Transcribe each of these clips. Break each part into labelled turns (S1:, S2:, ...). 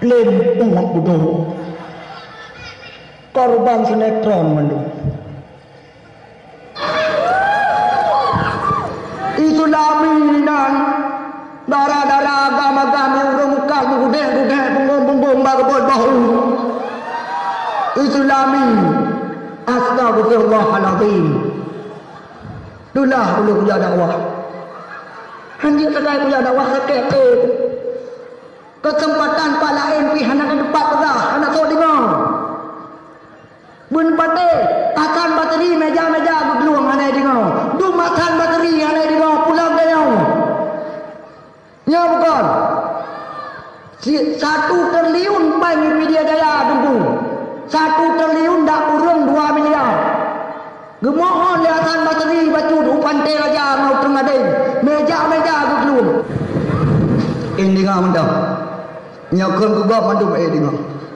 S1: umat bodoh. Korban sinetron mendung. Islaminan darah-darah agama-agama urung muka gudeh-gudeh bumbung-bumbung bagebot bahu. Islami astagfirullahaladzim. Dulah boleh punya dakwah. Hanya kedai punya dakwah sekeke. Kesempatan pak lain pihak anak depan dah anak so dengar. Bun pate akan bateri meja-meja beluang anai dengar. Du makan bateri anai dengar pulang dia. Ya bukan. 1 triliun bagi media daya tunggu. 1 triliun dak kurang 2 miliar. Gemohon liatan bateri baju upante raja mau tengadeng. Meja-meja beluang. Ini dengar mendam. Nyokon ku gua mandum dengar.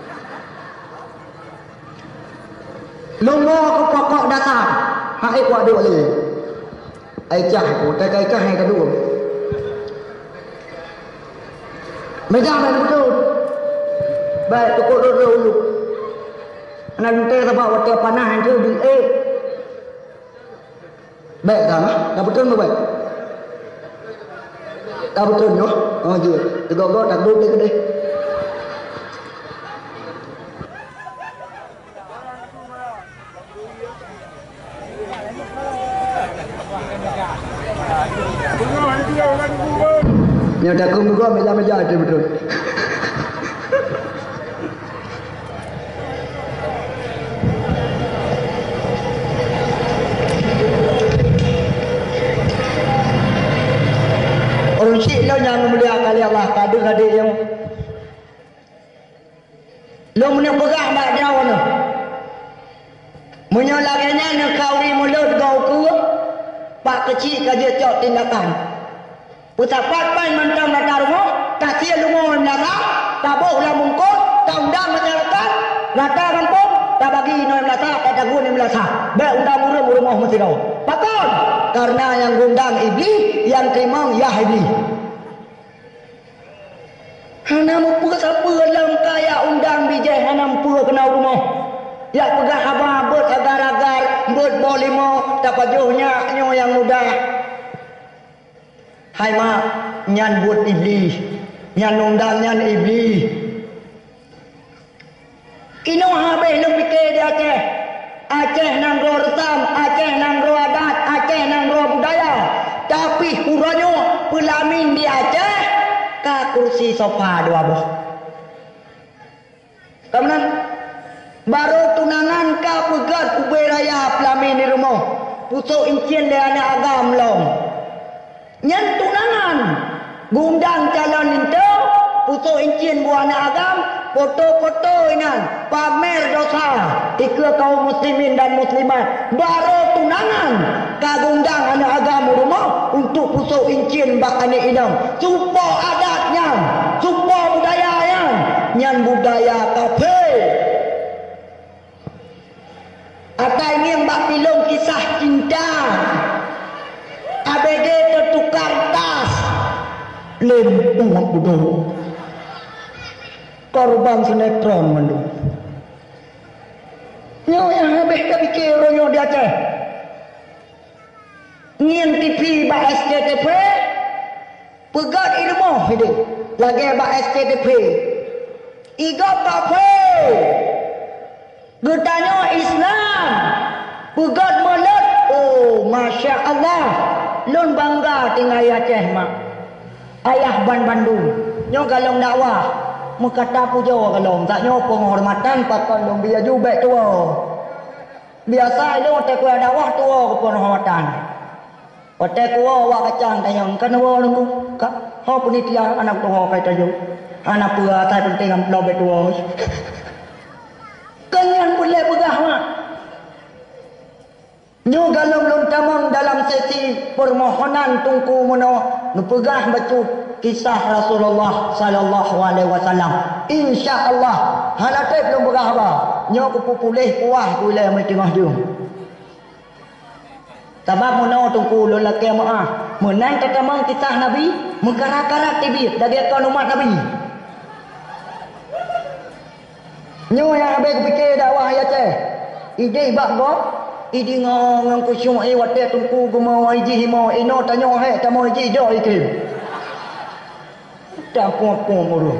S1: Longo ku pokok dasar. Hai ku ada le. Ai cah ku tai cah hai kedua. Meja main betul. Baik pokok dulu. Anak teh sebab waktu panah hang di Baik dah, dah betul ke baik? Dah betul nyo. Oh je. Tegak-tegak tak duduk ke deh. Ni ada kum juga meja-meja ada betul. Orang syik lo yang mulia kali Allah kadu-kadu yang lo punya pegah tak jauh ni. Menyolagnya ni kauri mulut kau ku pak kecil kerja cok tindakan. Putapat pan mentang latar rumah, tak sia lumur melata, tak boh lah mungkut, tak undang masyarakat, lata kampung, tak bagi noy melata, tak tagu ni melata. Baik undang rumah mesti kau. Pakon, karena yang undang iblis, yang terima ya iblis. Hana mumpul siapa dalam kaya undang bijai, hana mumpul kena rumah. Ya pegah abang abut agar-agar, but bolimo, tak pajuhnya nyo yang mudah. Hai mak, nyan buat iblis, nyan undang nyan iblis. Kino habis lu fikir di Aceh. Aceh nang roh resam, Aceh nang roh adat, Aceh nang roh budaya. Tapi kurangnya pelamin di Aceh ka kursi sofa 2 boh. Kemudian baru tunangan ka pegat kuberaya pelamin di rumah. Pusuk incin dia anak agam long. Nyan tunangan gundang calon itu putus incin buah anak agam foto-foto inan pamer dosa ikut kaum muslimin dan muslimat baru tunangan kagundang anak agam rumah untuk putus incin bak anak inang supo adatnya supo budayanya nyan budaya kafe ada ini yang bak pilung kisah cinta ABD tertukar tas umat bodoh. Korban sinetron mendung. Nyo yang habis tak fikir ronyo di Aceh. Ngin TV bak SCTV pegat ilmu hidup. Lagi bak SCTV igap kafe getanya Islam pegat melet. Oh Masya Allah. Lun bangga tinggal Aceh mak. Ayah Bandung. Nyo galong dakwah. Mekata pujo galong. Tak nyo penghormatan pakai long biar jubek tua. Biasa lo te kuah dakwah tua ke penghormatan. Ote kuah wak kacang tayang kan wa lu. Ka ho penitia anak tua kai tayu. Anak pua tai penting am lo betua. Kanyan boleh pegah mak. Nyo galong lon tamang dalam sesi permohonan tungku meno nupegah baca kisah Rasulullah sallallahu alaihi wasallam. Insya-Allah halate belum pegah apa. Nyo ku pulih puah ku le mai tengah jung. Sebab meno tungku lon laki maah. Menang tamang kisah Nabi mengkarak-karak tibit dari kaum umat Nabi. Nyo yang habis fikir dakwah ya teh. Ide bak go. Ide ngong ku syung e wat tungku ku mau iji mau eno tanyo he ta mau iji do ikim. Ta po muru.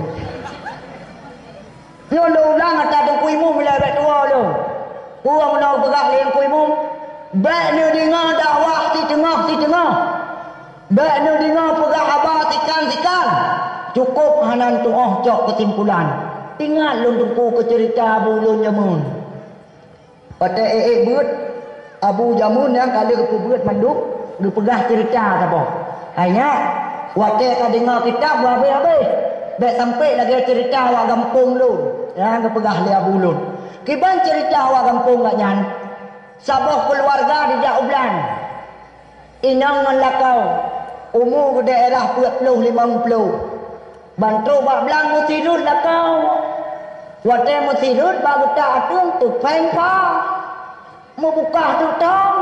S1: Nyo lo lang ata tungku imu mula bet tua lo. Puang no begak leng ku imu. Bek ni dengar dakwah di tengah. Bek ni dengar pegak abah tikan. Cukup hanan tu cok kesimpulan. Ingat lun tungku ke cerita Abu Lun Jamun. Pada buat Abu Jamun yang kali ke buat manduk, dia pegah cerita apa? Hanya waktu ka dengar kitab habis. Baik sampai lagi cerita awak kampung lu. Yang ke pegah li Abu Lun. Kiban cerita awak kampung gak nyan. Sabah keluarga di Jaublan. Inang lakau. Umur ke daerah 40-50. Bantu bak belang musirut lakau. Waktu musirut baru tak atung tu pengpa. Mau buka tu tong.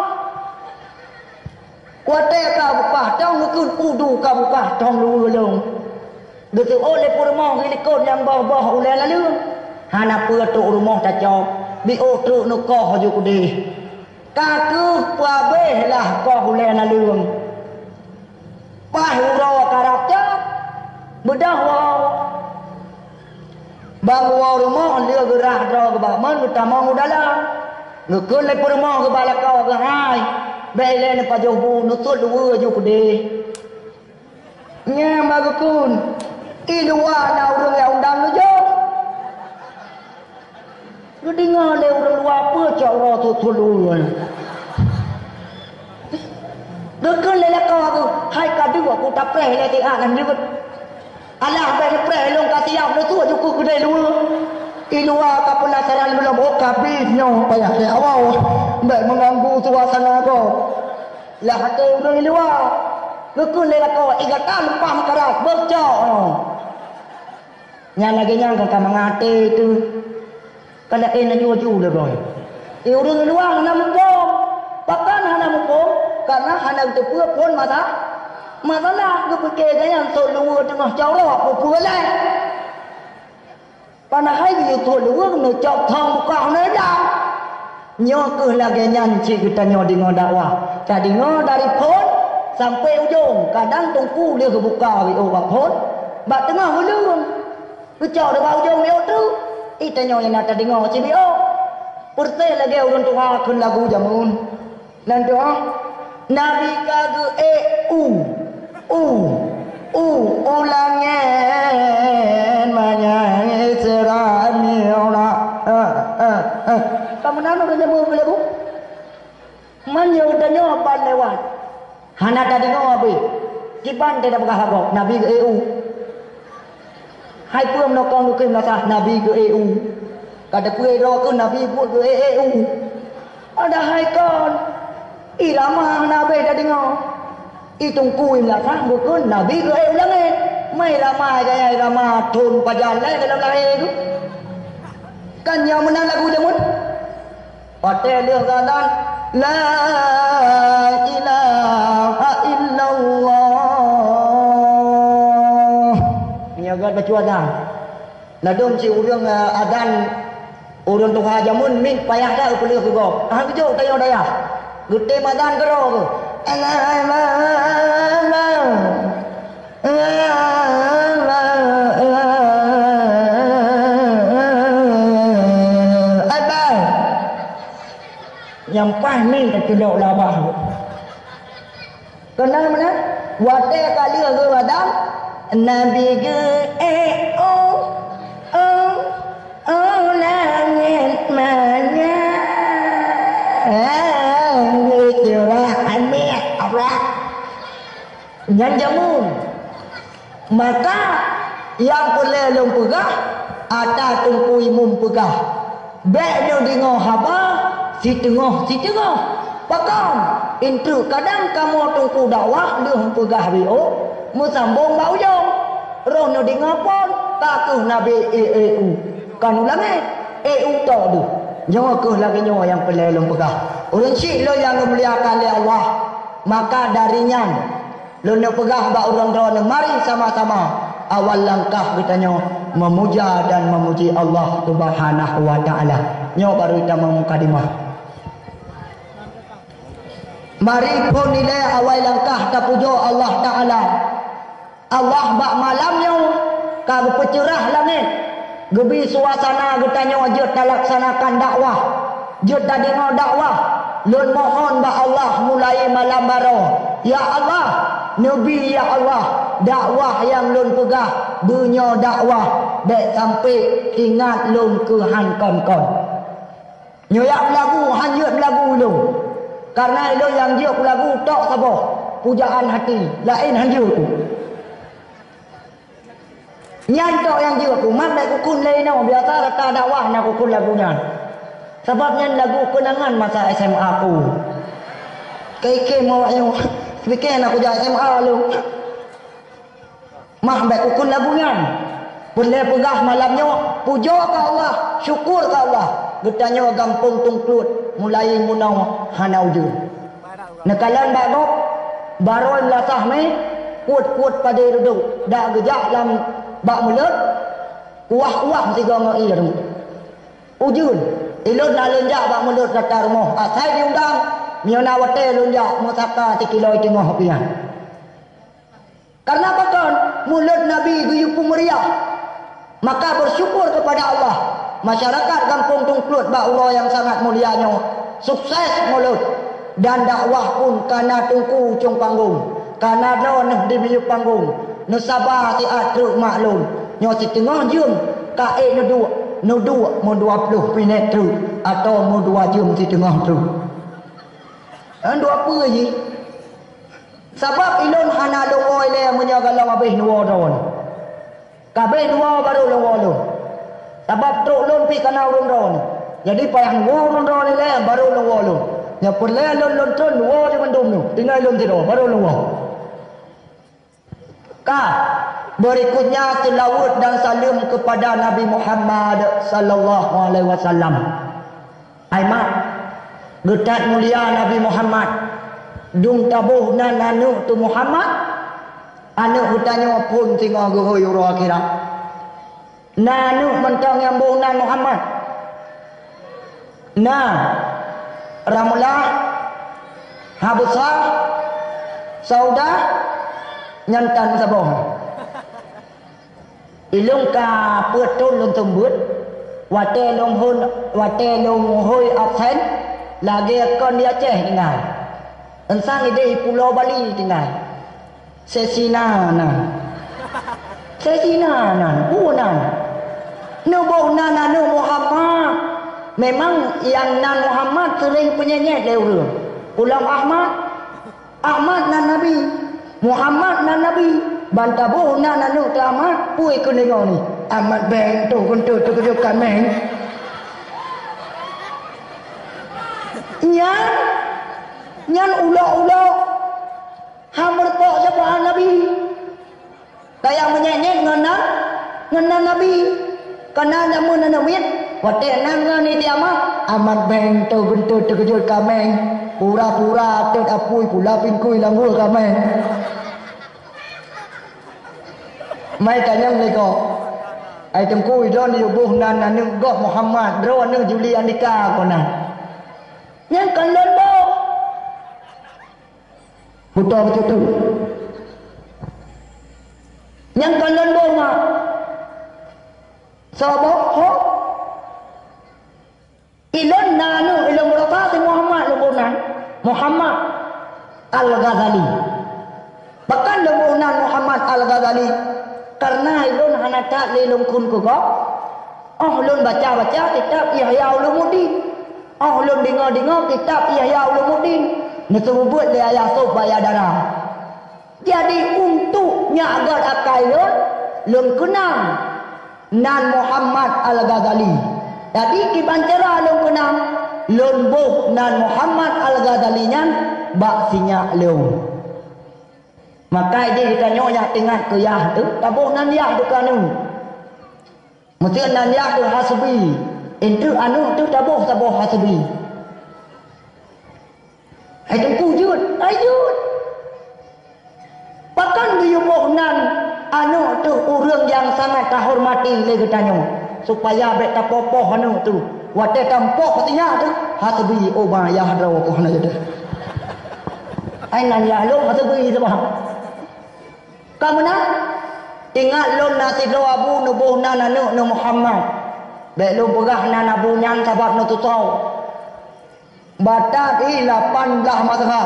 S1: Waktu kau buka tong ngekun kudu kau buka tong lu. Gitu oleh rumah helikon yang bawah ulai lalu. Hana tu rumah tak jauh. Bi tu nukoh je kudi. Kaku puabe lah kau ulai lalu. Pahuro karakter. Bedah wow. Bang wow rumah dia gerah draw ke baman kita mau dalam. Ngekun le rumah ke balakau ke hai. Bele ne pajobu nutut dua je kudi. Nya magukun. Ilua na urang yang undang lu jo. Lu dengar le urang luar apa cak ro tu lu. Dekun le lakau aku. Hai kadu aku tak preh le ti anan ribut. Alah bai preh long ka siap lu tu aku gede lu. Ilua ka penasaran belum kabisnya payah le awau. Bai mengganggu suasana kau. Lah hati urang ilua. Dekun le lakau igatan pam karat bocok. Yang lagi yang kata mengate itu kalau kena jual dah boy. Urang luang hana mumpung, pakan hana mumpung karena hana itu pun masalah kepikir yang selalu tengah jauh apa boleh. Panahai dia selalu nak cak thang buka neda. Nyok lagi nyanci kita nyok dengar dakwah. Tadi dengar dari pun sampai ujung. Kadang tunggu dia kebuka orang pun. Bak tengah hulung. Kecau dah bau jom dia tu. Ita nyonya nak dengar sini oh. Purte lagi orang tu hakun lagu jamun. Dan doa Nabi kagu ulangen manyai serami ora. Kamu nama kerja mau beli bu? Manyo tanya apa lewat? Hana tadi ngopi. Kiban tidak berkah agak Nabi ke Hai phương nó con cái là sao Nabi ke EU. Kada kue ro ke Nabi buat ke EU. Ada hai con. Ilama Nabi dah dengar. Itung kui là sao bukan Nabi ke EU lagi. Mai ramai gaya ramah thun pajalan dalam lahir itu. Kan yang menang lagu jamun. Hotel dia katakan la ilaha illallah. Agak baca dah. Nadong si urang adan urang tuha jamun min payah dah upli aku go. Ah kejo tayo daya. Gute madan kero. Abang. Yang min tak celok labah. Kenal mana? Wate kali ke badan Nabi ke langit mana curah aneh apa yang jamun maka yang boleh long pegah ada tungku imum pegah beknya dengar haba si tengah pakam itu kadang kamu tungku dakwah dia pegah bio musambung bau jom roh no dengar pun takuh Nabi EU kan ulangi EU tak tu nyawa ke lagi nyawa yang pelelong pegah orang syik lo yang memuliakan oleh Allah maka darinya lo nak pegah bak orang roh mari sama-sama awal langkah kita nyawa memuja dan memuji Allah Subhanahu wa taala. Nyo baru kita mukadimah. Mari pun nilai awal langkah ta puja Allah taala. Allah bak malamnya ka pecerah langit. Gebi suasana getanya wajud laksanakan dakwah. Jud ta dengar dakwah. Lun mohon ba Allah mulai malam baro. Ya Allah, Nabi ya Allah, dakwah yang lun pegah, bunyo dakwah dek sampai ingat lun ke han kon-kon. Nyoyak lagu hanyut lagu lu. Karena lu yang jiuk lagu tok sabo, pujaan hati, lain hanjut tu. Nyantok yang jiuk tu, mat dek kukun lain no, biasa rata dakwah nak kukun lagunya. Sebabnya lagu kenangan masa SMA aku. Keke mau yang fikir aku jadi SMA lu. Mah baik ukun lagunya. Boleh pegah malamnya puja ke Allah, syukur ke Allah. Getanya gampung tungklut mulai munau hanau je. Nekalan bagok baron lasah me kuat-kuat pada duduk. Dak gejak dalam bak mulut. Kuah-kuah mesti gong ir. Ujun ilun nalunjak bak mulut datar moh. Asai diundang miona wate lunjak musaka 3 kilo tengah pian. Karena bahkan mulut Nabi guyup meriah. Maka bersyukur kepada Allah. Masyarakat kampung Tungklut bak Allah yang sangat mulianya sukses mulut dan dakwah pun kana tungku ujung panggung. Kana noh di biuk panggung. Nu sabar si atruk maklum. Nyo si tengah jum kae nu dua mu 20 minit tu atau mu 2 jam si tengah tu. Ando apa ye? Sebab ilun hana longoi le menyaga long abih nuwa don. Kabeh nuwa baru longoi lu. Sebab truk lun pi kana urun don. Jadi payah nuwa urun don le baru longoi lu. Ya perle lun tun nuwa di mendum nu. Tinggal lun tido baru longoi. Ka berikutnya selawat dan salam kepada Nabi Muhammad sallallahu alaihi wasallam. Aimat getat mulia Nabi Muhammad dung tabuh nan anu tu Muhammad anu hutanya pun tinggal gohoy ro akhirat nanu mentang yang buh nan Muhammad nah ramula habsah sauda nyantan saboh ilung ka peutun lun tembut wate long hun wate long hoi absen lagi kon dia Aceh tinggal. Ensan di Pulau Bali tinggal. Sesina bunan. Nu bunan nu Muhammad. Memang yang nan Muhammad sering penyenyet lewur. Ulang Ahmad nan Nabi. Muhammad nan Nabi. Bantabuh nan nu Ahmad pui ke dengar ni. Ahmad beng tu kuntu tu kejukan meng. Nyan ulo hamur pok siapa Nabi kayak menyanyi ngenan Nabi karena namun nanawit wate nang ni tiama amat beng tu bentuk terkejut kameng pura-pura tet apui pula pingkui langul kameng mai tanyang leko ai tengkui don yubuh nan anu goh Muhammad ro anu Juli Andika kona yang kandon bo betul betul tu yang kandon bo ma sabok ho ilon nanu ilon murafati Muhammad lumbunan Muhammad Al-Ghazali bahkan lumbunan Muhammad Al-Ghazali karena ilon hanata lelung kun ko lun baca kitab Ihya Ulumuddin lun dengar kitab Ihya Ulumuddin nesebut dia ayah sob bayar darah. Jadi untuknya agar akai lun kenang nan Muhammad Al-Ghazali. Jadi kibancara lun kenang lun buh nan Muhammad Al-Ghazali nyan bak sinyak lun. Maka dia ditanya tingat ke yah tu, tabuh nan yah tu kanu. Mesti nan yah tu hasbi. Itu anu tu tabuh hasbi. Ai tengku jut. Bahkan dia boh nan anu tu orang yang sangat terhormati le katanya supaya bek tapopoh anu tu wate tampok katanya tu hasbi oba ya hadraw ko hana jada ai nan ya lo hasbi sabah kamu nak ingat lo nasi lo abu nubuh nana nu Muhammad bek lo begah nana abu nyan sabab nu tu tau batat 18 mazhab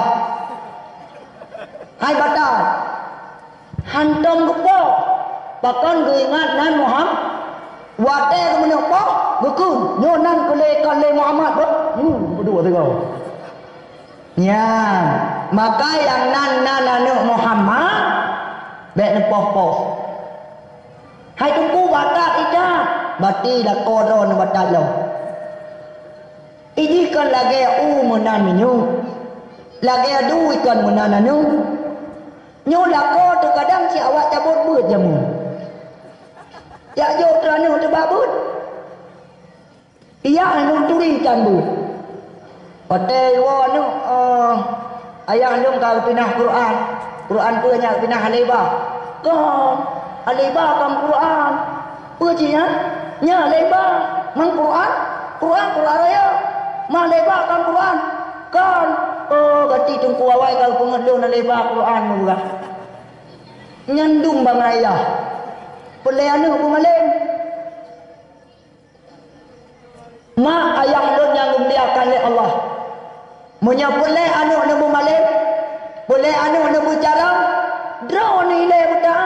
S1: hai batat hantam gepo bahkan ingat nan Muhammad wate kemudian apa gukun nyonan kale Muhammad berdua tu kau ya maka yang nan Muhammad bek nepoh hai tunggu batat ida bati la koron batat lo ini kan lagi menan minyu lagi adu ikan menan anu nyu lako tu kadang si awak cabut beut jamu ya jo tranu tu babut iya anu turi tambu pate wo anu ayah lung kau pinah Quran punya pinah aleba ko aleba kam Quran pu chi nya aleba mang Quran raya mang aleba kam Quran kan berarti tungku awai kalau pengelun aleba Quran murah nyandung bang ayah pelai anu pemalin ma ayah lun yang dimuliakan oleh Allah munya pelai anu nabu malin pelai anu nabu jarang draw ni le buta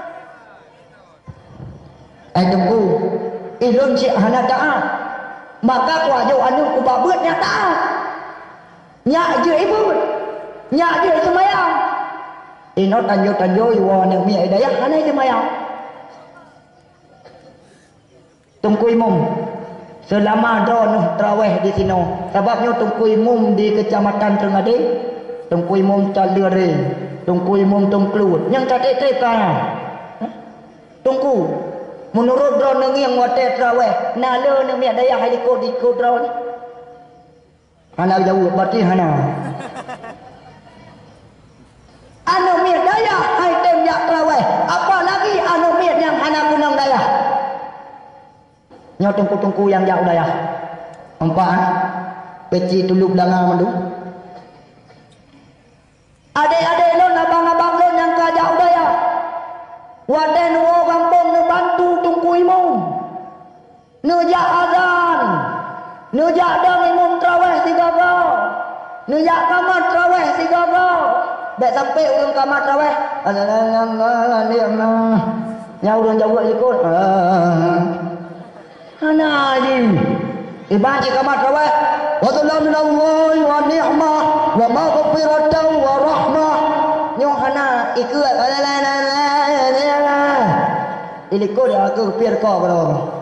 S1: tunggu ilun si hana taat maka kuajo anu ku babut nya taat nya je ibut nya je semayang inot tanjo iwa nek mi daya hanai semayang tungku imum selama dono traweh di sini sebabnya tungku imum di kecamatan Tengade tungku imum Calire tungku imum Tungklut yang tadi tungku menurut drone yang wate traweh nalo nek mi daya haliko di drone hana jauh berarti hana anu mir daya hai tem yak traweh apalagi anu mir yang hana gunung daya nyo tungku yang jauh daya empat peci tuluk langa mandu adik-adik lo abang-abang lo yang ka jauh daya waden wo kampung nu bantu tungku imum nu ja azan nu ja dong imum traweh sigaga nu ja kamat traweh sigaga bek sampai urang kamat traweh nya urang jawa ikut ana ji ibadah kamat traweh wa salamullahi wa ni'mah wa maghfiratan wa rahmah nyo hana ikut iliko dia ke pier ko bro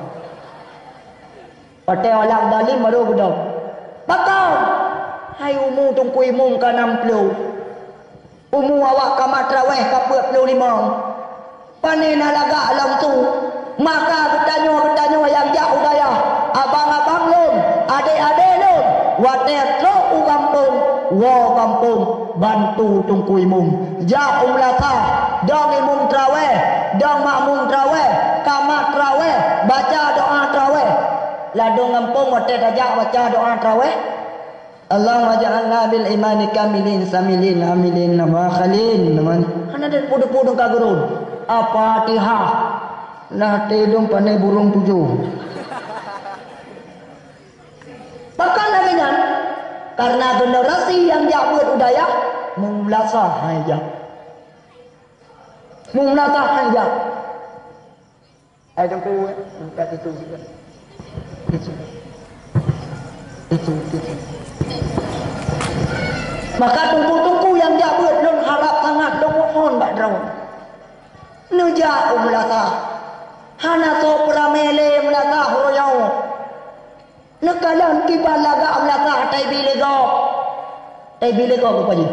S1: pate olak dalim baru bedo bakal hai umu tungku imum ka 60 umu awak ka matraweh ka 45 panena laga langsung maka bertanya yang jauh daya abang-abang lum adik-adik lum wate tro kampung wo kampung bantu tungku imum ja umlata dong imum traweh dong makmum traweh kamat traweh baca doa traweh la dong kampung wate dajak baca doa traweh Allahumma ja'alna bil imani kamilin samilin amilin wa khalin hana den pudu-pudu kagurun Al-Fatihah nah tedong panai burung 7 bakal laginya karena generasi yang jauh udaya mumlasa hanya ada ku kat itu maka tungku-tungku yang jauh lun harap sangat dong mohon bak draw nuja umlasa hana so pramele umlasa horoyau nekalan kibal laga umlasa tai bilego apa je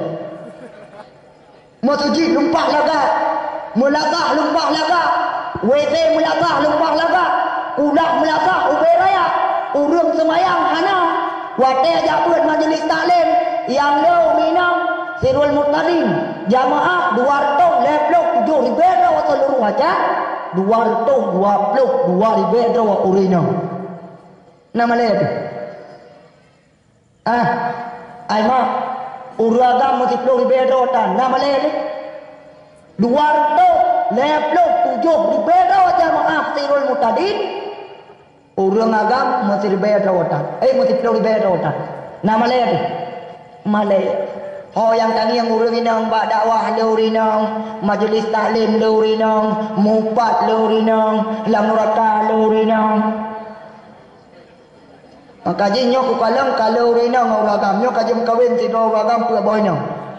S1: masuji lumpah laga mulagah lumpah laga WC mulagah lumpah laga udah mulagah uberaya urung semayang hana wate jabut majlis taklim yang lo minang sirul mutalim jamaah 200 leblok 7 ribu seluruh macam 222 ribu urino. Nama lain tu. Aima uragam mesti 10 ribu tan. Nama lain tu. 227 ribu jamaah Tirul Mutadin. Urang agam mesti ribu tan. Mesti 10 ribu tan. Nama lain tu. Malay. Yang tangi yang urang inang bak dakwah le urinang, majlis taklim le urinang, mupat le urinang, lamuraka le urinang. Maka jinyo ku kalang kalau urinang uragam nyo kajem kawin si do uragam pu boyno.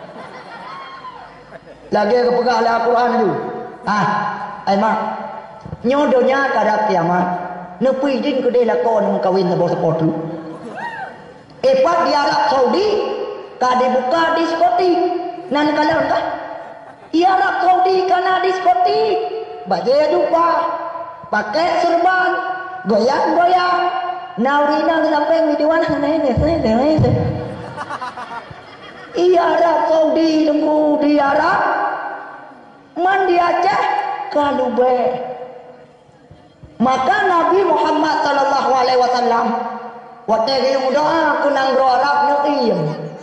S1: Lagi ke pegah la Quran tu. Ai mak. Nyo donya kada kiamat. Nepi din ku de la kon kawin sa sport tu. Epat di Arab Saudi kade buka diskotik nan kalang kah ia Arab Saudi kana diskotik baju jubah pakai serban goyang-goyang naurina sampai midiwan ini ia Arab Saudi tunggu di Arab man di Aceh kalube maka Nabi Muhammad sallallahu alaihi wasallam waktu yang doa kunang ro Arab nu'iyam.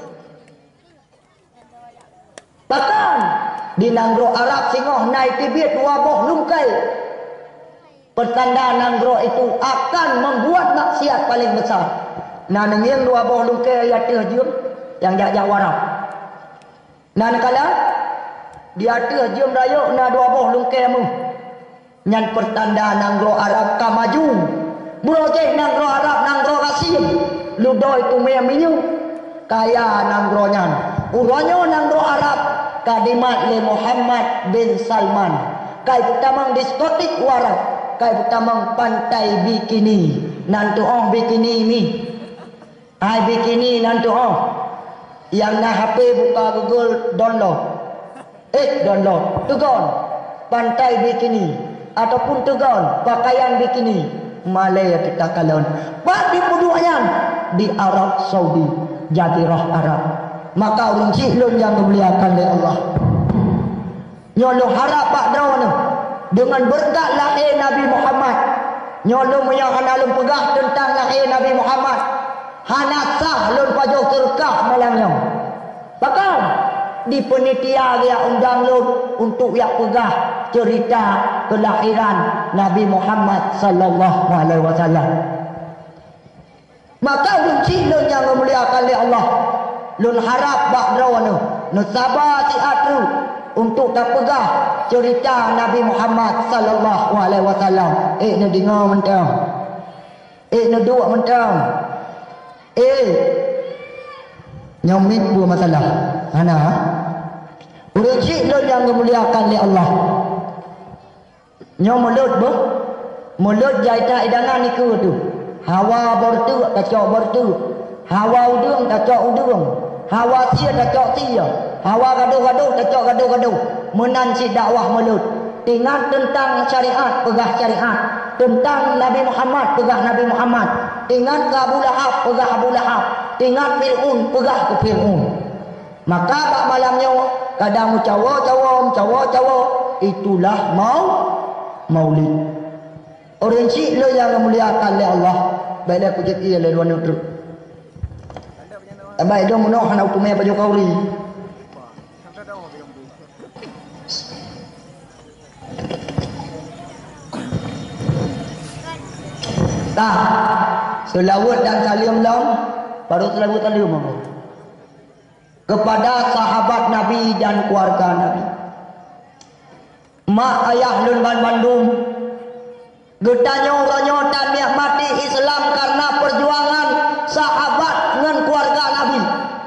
S1: Bahkan di nanggro Arab singoh naik tibit waboh lungkai. Pertanda nanggro itu akan membuat maksiat paling besar. Nah nenging waboh lungkai ya terjun yang jajah warap. Nah kala dia terjun rayuk na waboh lungkai mu. Nyan pertanda nanggro Arab kamaju. Burojeh nanggro Arab nanggro rasim. Ludo itu minyu. Kaya nanggro nyan. Uronyo nanggro Arab kadimat le Muhammad bin Salman. Kai putamang diskotik warak. Kai putamang pantai bikini. Nantu bikini mi. Bikini nantu Yang na HP buka Google download. Download. Tugon. Pantai bikini. Ataupun tugon. Pakaian bikini. Malaya kita kalon. Pak di puduanyan. Di Arab Saudi. Jazirah Arab. Maka orang cihlun yang memuliakan oleh Allah. Nyolo harap pak drawana dengan berkat lahir Nabi Muhammad. Nyolo punya hanalum pegah tentang lahir Nabi Muhammad. Hanasah lun pajoh terkah malangnya. Bahkan di penitia dia undang lun untuk yang pegah cerita kelahiran Nabi Muhammad sallallahu alaihi wasallam. Maka orang cihlun yang memuliakan oleh Allah. Lun harap bak drawana nu sabar si atu untuk tak pegah cerita Nabi Muhammad sallallahu alaihi wasallam. Na dengar mentang. Na dua mentang. Nyomit dua masalah. Ana. Urujik lun yang memuliakan oleh Allah. Nyom mulut boh. Mulut jaita idangan niku tu. Hawa bertu kacau bertu. Hawa udung kacau udung. Hawa sia kacau sia. Hawa gaduh-gaduh kacau gaduh-gaduh. Menan si dakwah mulut. Ingat tentang syariat, pegah syariat. Tentang Nabi Muhammad, pegah Nabi Muhammad. Ingat ke Abu Lahab, pegah Abu Lahab. Ingat Fir'un, pegah ke Fir'un. Maka bak malamnya kadang cawa. Itulah maulid. Orang cik lo yang memuliakan oleh Allah. Baiklah aku jadi oleh luar negeri. Baik dong menok hana hukumnya Pak Jokowi. Selawat dan salam long baru selawat salam kepada sahabat Nabi dan keluarga Nabi. Mak ayah lun Bandung getanya orangnya dan mati Islam karena perjuangan sahabat dengan keluarga Nabi.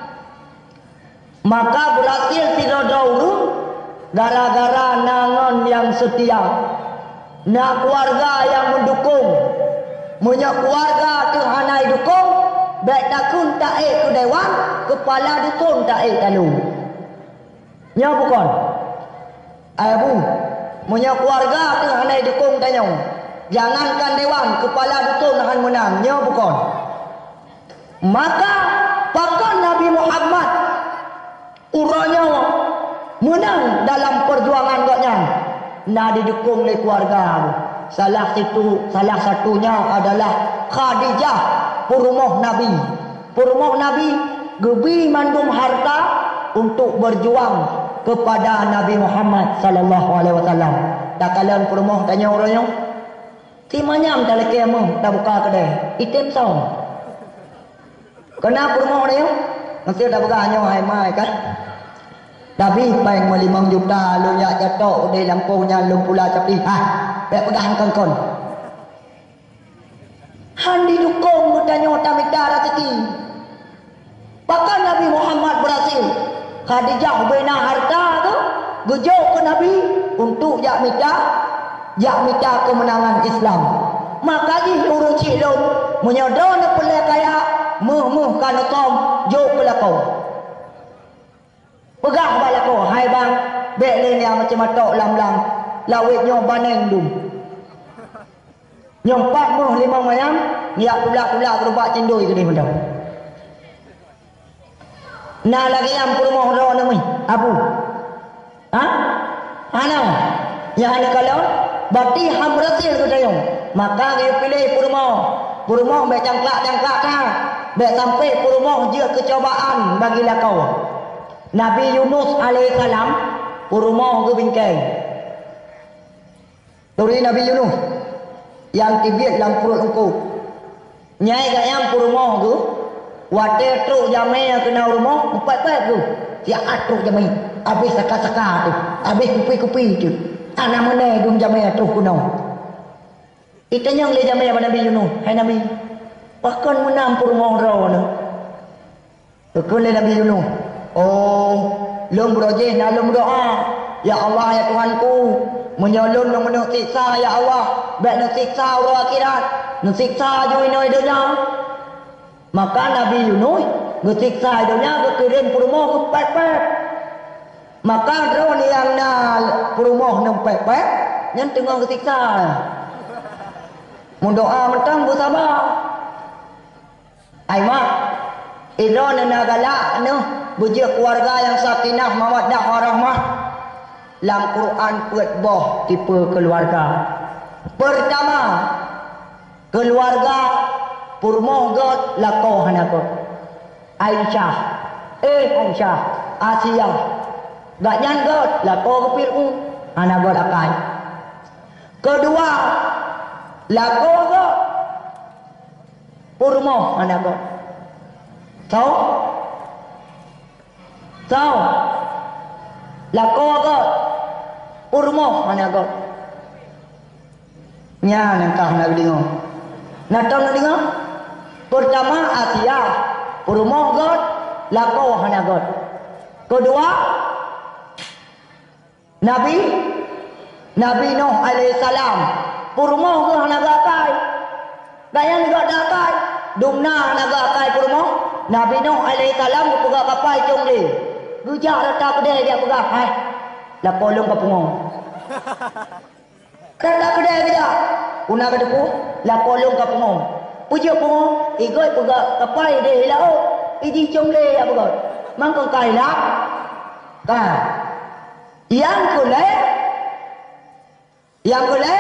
S1: Maka berhasil tidak dahulu gara-gara nangan yang setia. Nak keluarga yang mendukung. Punya keluarga tu hanai dukung. Baik takun tak ke dewan. Kepala dukung tak talu. Nya bukan. Bu. Punya keluarga tu hanai dukung tanya. Jangankan dewan. Kepala dukung han menang. Nya bukan. Maka bahkan Nabi Muhammad uranya menang dalam perjuangan gaknya. Nah didukung oleh keluarga. Salah satunya adalah Khadijah, purmoh Nabi. Purmoh Nabi gebi mandum harta untuk berjuang kepada Nabi Muhammad sallallahu alaihi wasallam. Tak kalian purmoh tanya orangnya. Timanyam tak leki tak buka kedai. Item song. Kena purmoh dia. Mesti dah buka hanya hai kan. Tapi peng 5 juta lu ya jatuh di lampunya lu pula tapi baik pegang kongkon. Han didukung mudanya tamita rezeki. Bahkan Nabi Muhammad berhasil. Khadijah bina harta tu gujuk ke Nabi untuk jak minta kemenangan Islam. Maka di urus cilon menyodon pelai kaya muh kan tom juk pelakau. Pegah balako hai bang bek le ni macam matok lam lawit nyom baneng dum nyom 45 mayam niat pula berubah cendoi ke dia benda na lagi yang purmoh ro namai abu ana yang ana kalau berarti ham berhasil ke dayong maka dia pilih purmoh bek cangklak ta bek sampai purmoh dia kecobaan bagi lakau. Nabi Yunus alaihissalam purmoh ke bingkai. Turi Nabi Yunus yang tibit dalam perut engkau. Nyai gak yang purmoh ke wate truk jamai yang kena rumah empat tu. Ya atruk jamai. Habis saka-saka tu. Habis kupi-kupi tu. Anak mana dum jamai atruk kuno. Itanya le jamai pada Nabi Yunus. Hai Nabi. Bahkan menam purmoh ro no. Tekun le Nabi Yunus. Oh, lum berojeh dan lum doa. Ya Allah, ya Tuhanku, menyolong dan menuk siksa, ya Allah. Baik nak siksa orang akhirat, nak siksa juga inoi dunia. Maka Nabi Yunus, ngesiksa dunia, kekirim purmoh ke pek-pek. Maka drone yang nak purmoh nam pek-pek, yang tengah kesiksa. Mendoa mentang bersabar. Aimak, Iran nak galak noh. Bujuk keluarga yang sakinah mawaddah warahmah. Dalam Quran buat boh tipe keluarga. Pertama, keluarga purmoh god lako hanagot. Aisyah, Asia. Gak nyan god lako kepiru hanagot akai. Kedua, lako god purmoh hanagot. Tahu lako god purmoh mana god nya nangkah nak dengar nak dengar pertama Asia purmoh god lako mana god kedua Nabi Nuh alaihi salam purmoh god hana gakai dayan god dakai dumna hana gakai purmoh Nabi Nuh alaihi salam pegak kapal congli gujak letak kedai dia pegak hai lah polong ke pungong letak kedai dia una ke depu lah polong ke pungong pujuk pungong igoi pegak kapal dia hilau iji congli ya pegak mangkong kai lah kan yang kule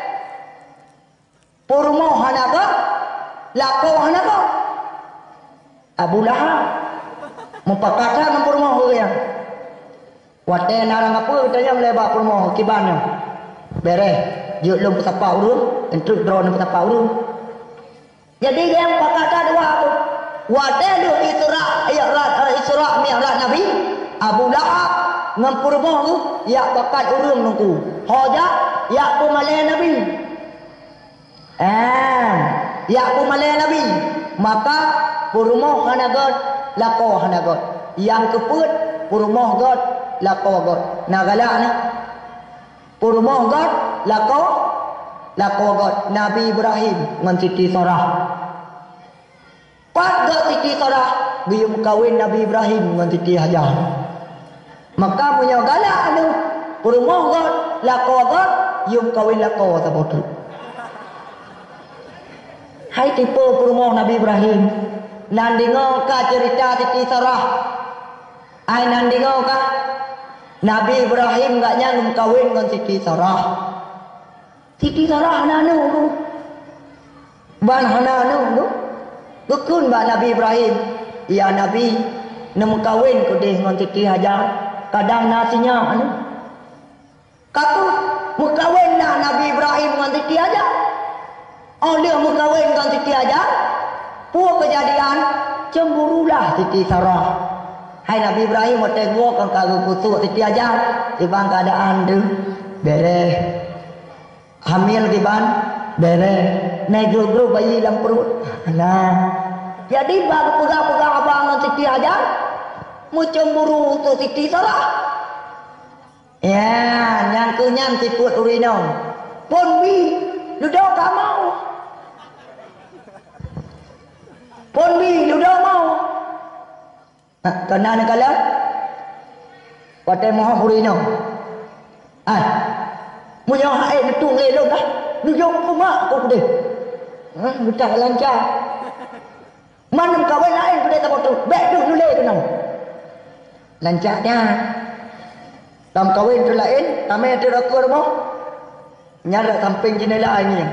S1: purmoh hanaga lako hanaga Abu Lahab mempakata mempurmoh ke yang wate narang apa tanya melebak purmoh kibana bereh juk lum petapa urun entruk drone petapa urun jadi yang pakata dua tu wate lu Isra Mi'raj Nabi Abu Lahab mempurmoh tu ya bakat urun nungku hoja ya pemale Nabi ya pemale Nabi maka purmoh hanagot lako hanagot yang keput purmoh god lako god nagala na purmoh god lako god Nabi Ibrahim ngan Siti Sarah pat god Siti Sarah guyum kawin Nabi Ibrahim ngan Siti Hajar maka punya galak anu purmoh god lako god yum kawin lako sabotu hai tipe purmoh Nabi Ibrahim nandingo ka cerita Siti Sarah ai nandingo ka Nabi Ibrahim gak nyanggup kawin dengan Siti Sarah. Siti Sarah nanu tu. Ban hananu tu. Gekun bak Nabi Ibrahim. Ya Nabi, nemu kawin ku dengan Siti Hajar. Kadang nasinya anu. Katu mukawin lah Nabi Ibrahim dengan Siti Hajar. Oh dia mukawin dengan Siti Hajar. Puak kejadian cemburulah Siti Sarah. Hai Nabi Ibrahim mau tengok kan kagum kusuk Siti Hajar. Ibang keadaan tu beres. Hamil kiban beres. Naik grup bayi dalam perut. Nah. Jadi bang pegang-pegang abang dengan Siti Hajar. Mu cemburu tu Siti Sarah. Ya, yang kunyan siput urinong. Pon bi, ludah tak mau. Pon bi, ludah mau. Kena ni kalau Pakai mohon urinong. Punya air betul elok dah. Duduk rumah kau pedih. Betul lancar. Mana kawan lain pedih tak betul. Baik tu nulai tu nang. Lancarnya. Dalam kawin tu lain, tamai tu rakor mo. Nyara samping jendela ini.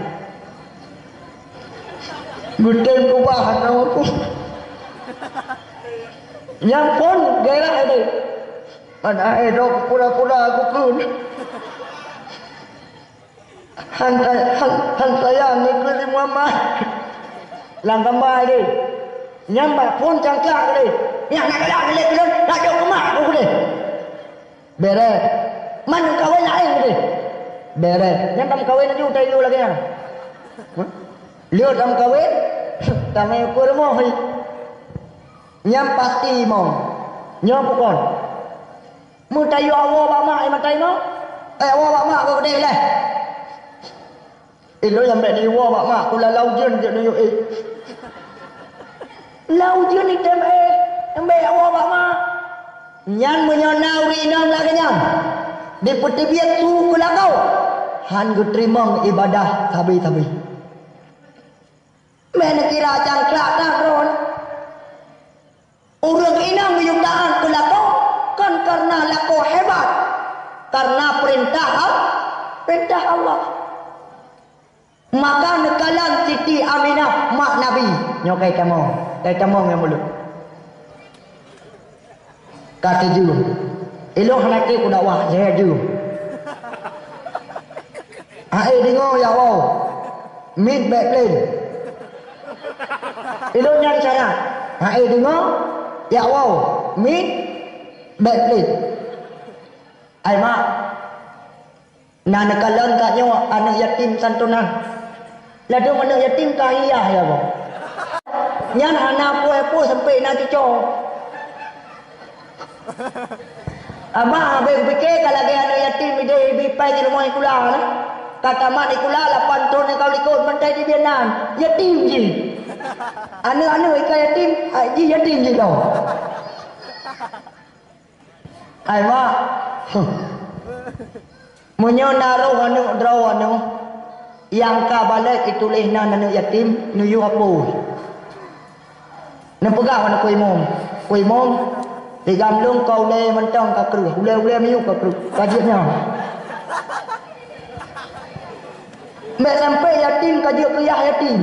S1: Gudeng perubahan aku. Yang pun gerak ini. Mana air dok pura-pura aku pun. Han sayang ni kuli Muhammad. Lang tambah ni. Nyambat pun cangkak ni. Yang nak gerak ni tu nak jauh rumah aku ni. Beres. Mana kawin lain ni? Beres. Yang tam kawin aja utai lu lagi ah. Lihat tam kawin. Tamai ukur mo hai. Nyam pasti mo. Nyam pukon. Mu tayu awak bak mak ai matai mo. Awak bak mak ko gede lah. Lo yang mek ni awak bak mak ku la lau jun je ni yo eh. Lau jun ni tem eh. Yang mek awak bak mak. Nyan menyonau rinam lagi nyam. Di peti biar tu kelakau. Han ku terima ibadah sabi-sabi. Mana kira cangklak tak ron. Orang inang menyuktaan kelakau. Kan karena lakau hebat. Karena perintah Allah. Maka nekalan Siti Aminah mak Nabi. Nyokai kamu. Kai kamu yang mulut. Kata ju. Elok nanti aku dakwah saya ju. Dengar ya Allah. Mid backline. Eloknya di sana. Dengar ya Allah. Mid backline. Mak. Nah nekalan katnya anak yatim santunan. Lalu anak yatim kahiyah ya Allah. Nyan anak puai sampai nanti cok. Abang fikir kalau dia anak yatim dia bipai di rumah ikula lah. Kata mak ikula 8 tahun kau ikut pantai di Vietnam. Yatim je. Anak-anak ikan yatim, je yatim je kau. Mak. Munyo naruh anak draw anak. Yang ka balik itulis nan anak yatim nuyu apa. Nak pegang anak kuih mom. Di gamlung kau le mentang ka kru. Ule miu ka kru. Kajiannya. Mek sampai yatim kajian kuyah yatim.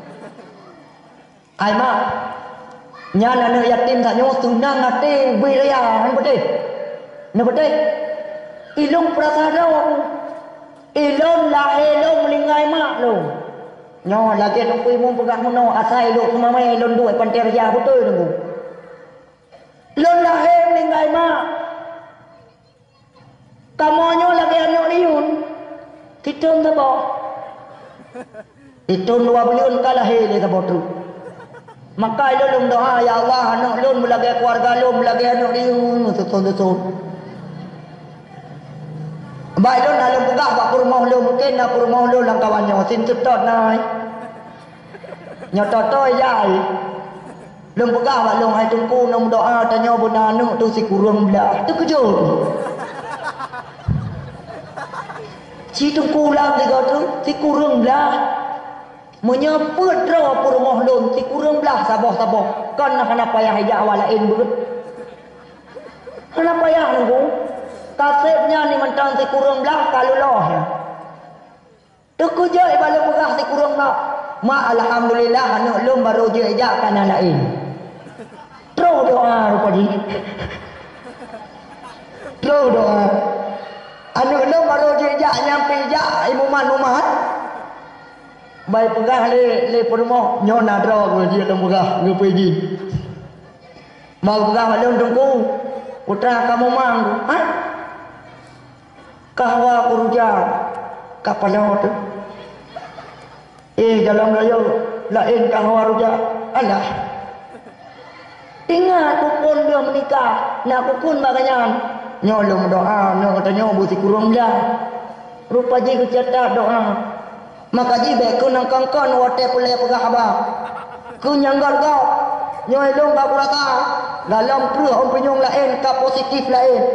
S1: Mak. Nyan anak yatim tak nyo tunang ate wiraya han betul. Nak betul. Ilung prasada aku. Ilung lahir ilung melingai mak lu. Nyo lagi nak kuih mom pegang mono asai lu mamai ilung duit pantai raya betul tunggu. Lon lahir meninggal mak. Kamonyo lagi anak liun. Kitong tak boh. Kitong 2 bulan ka lahir dia tak boh tu. Maka ilung doa ya Allah anak lun lagi keluarga lun lagi anak liun betul-betul. Baik lun dalam pegah bak rumah lun mungkin nak rumah lun lang kawannya sin cetot nai. Nyototoy jai. Lung pegah bak lung hai tungku nom doa tanya bunda anu tu si kurang belah. Tu kejut. Si tungku lang dia tu si kurang belah. Menyeput draw rumah lun si kurang belah sabah-sabah. Kan nak payah hijau awal lain belut. Kenapa payah nunggu? kasibnya ni mentang si kurung belah kalau loh ya. Tuku je balik pegah si kurung nak. Ma alhamdulillah anak lum baru je ejak kanan lain. Terus doa rupa ni. Terus doa. Anak lum baru je ejak nyampe ejak imuman. Baik pegah le permo nyona dro dia lum pegah ngepegi. Mau pegah lum tunggu. Putra kamu mang. Ha? Kahwa kuruja kapal tu. Dalam raya lain kahwa ruja. Alah. Ingat pukul dia menikah. Nak pukul makanya. Nyolong doa. Nyolong katanya busi kurung dia. Rupa je kecatat doa. Maka je baik ku nang kongkon wate pulai pegah abang. Ku nyanggal kau. Nyolong kau kurata. Dalam perut orang penyong lain. Kau positif lain.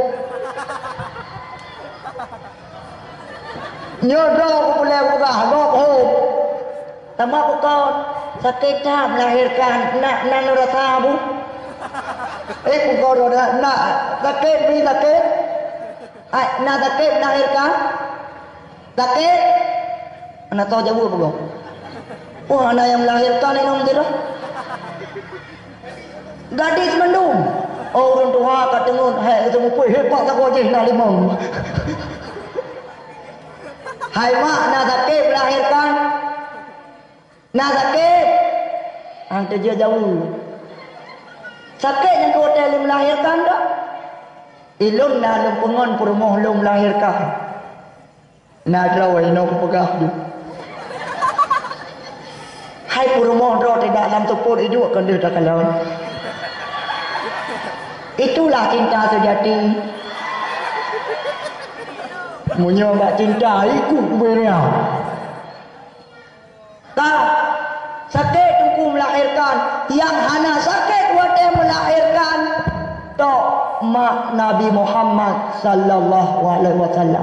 S1: Nyodro ku pulai pegah. Gop hop. Tambah pukul. Sakit tak melahirkan. Nak rasa bu. Pukul dah. Nak sakit. Beri sakit. Nak sakit melahirkan. Sakit. Anak tahu jauh pukul. Wah anak yang melahirkan ini nom tidak. Gadis mendung. Orang tua kat tengun. Hai ketemu puih. Hebat tak kau je. Nak limau. Hai mak nak sakit melahirkan. Nak sakit. Hantar dia jauh. Sakit yang kau hotel melahirkan tak? Ilun dah lum pengon permoh lum melahirkan. Nak terawai nak pegah dia. Hai permoh dah tidak dalam tepur hidup kan dia tak kalau. Itulah cinta sejati. Munyo tak cinta ikut kuberia. Tak sakit tunggu melahirkan. Yang hana sakit wate melahirkan. Tok mak Nabi Muhammad sallallahu alaihi wasallam.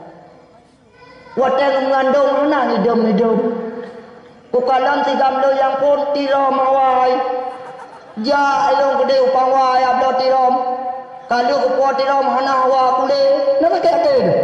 S1: Wate mengandung mana hidung. Kukalan si gamlo yang pun tira mawai. Ja elong gede upang wai ablo tirom. Kalau kupo tirom hana wa kule. Nama kata itu.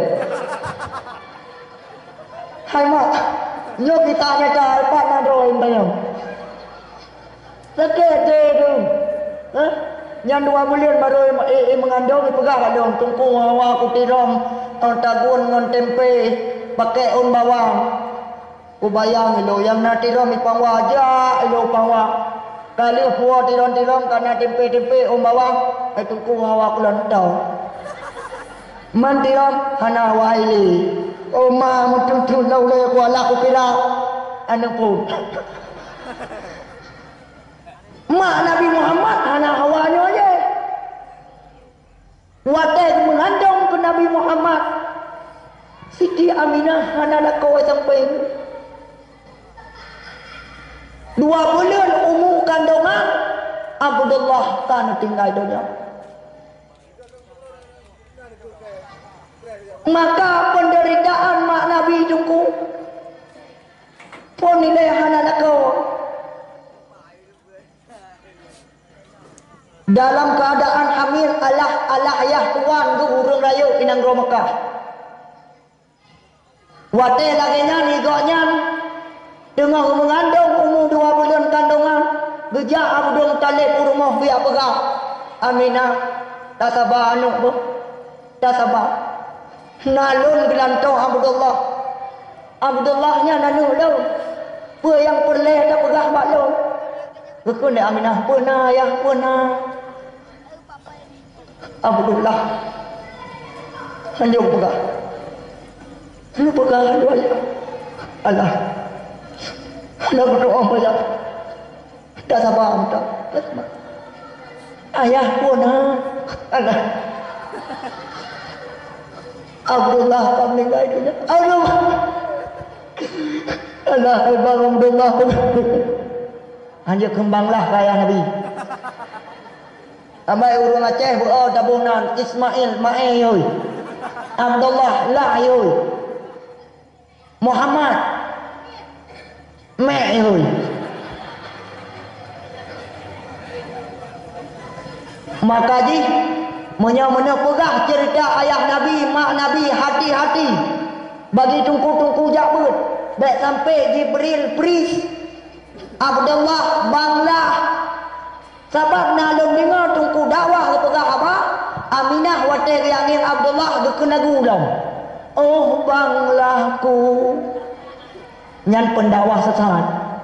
S1: Hai mak. Nyo kita nyata pak nadoi bayang. Sakit je tu. Yang 2 bulan baru mengandung pegang dong tungku hawa ku tiram tagun ngon tempe pakai un bawang. Ku bayang lo yang nak tiram ipang wajah lo pangwa. Kali puo tiram karena tempe un bawang tungku hawa ku lantau. Man tiram hana waili. Oma mutu laule ku ala ku pira anu pun. Mak Nabi Muhammad hana hawanya aja. Wadah mengandung ke Nabi Muhammad. Siti Aminah hana nak kau sampai 2 bulan umur kandungan Abdullah tan tinggal dunia. Maka penderitaan mak Nabi jungku pun nilai hana nak kau. Dalam keadaan hamil Allah ayah tuan ke urung rayu inang ro Mekah. Wate lagi ni goknya dengan mengandung umur 2 bulan kandungan gejak Abdul Talib rumah biar pegah Aminah tak sabar anak bu tak sabar nalun gelantau Abdullahnya nanu lo apa yang perleh tak pegah bak lo kekun dia Aminah pernah ya pernah Abdullah hanjung pegah lu pegah dua ya Allah Allah berdoa banyak tak sabar tak sabar ayah pernah Allah Abdullah tak meninggal dunia Allah Allah Abdullah hanya kembanglah kaya Nabi amai urung Aceh buat tabunan Ismail mae yoi Abdullah lah yoi Muhammad me yoi maka ji Mana-mana pegah cerita ayah Nabi, mak Nabi, hati-hati. Bagi tungku-tungku jabut. Baik sampai Jibril pris. Abdullah banglah. Sebab nalung dengar tungku dakwah ke pegah apa? Aminah watai yang Abdullah ke kena gudang. Oh banglahku. Nyan pendakwah sesat.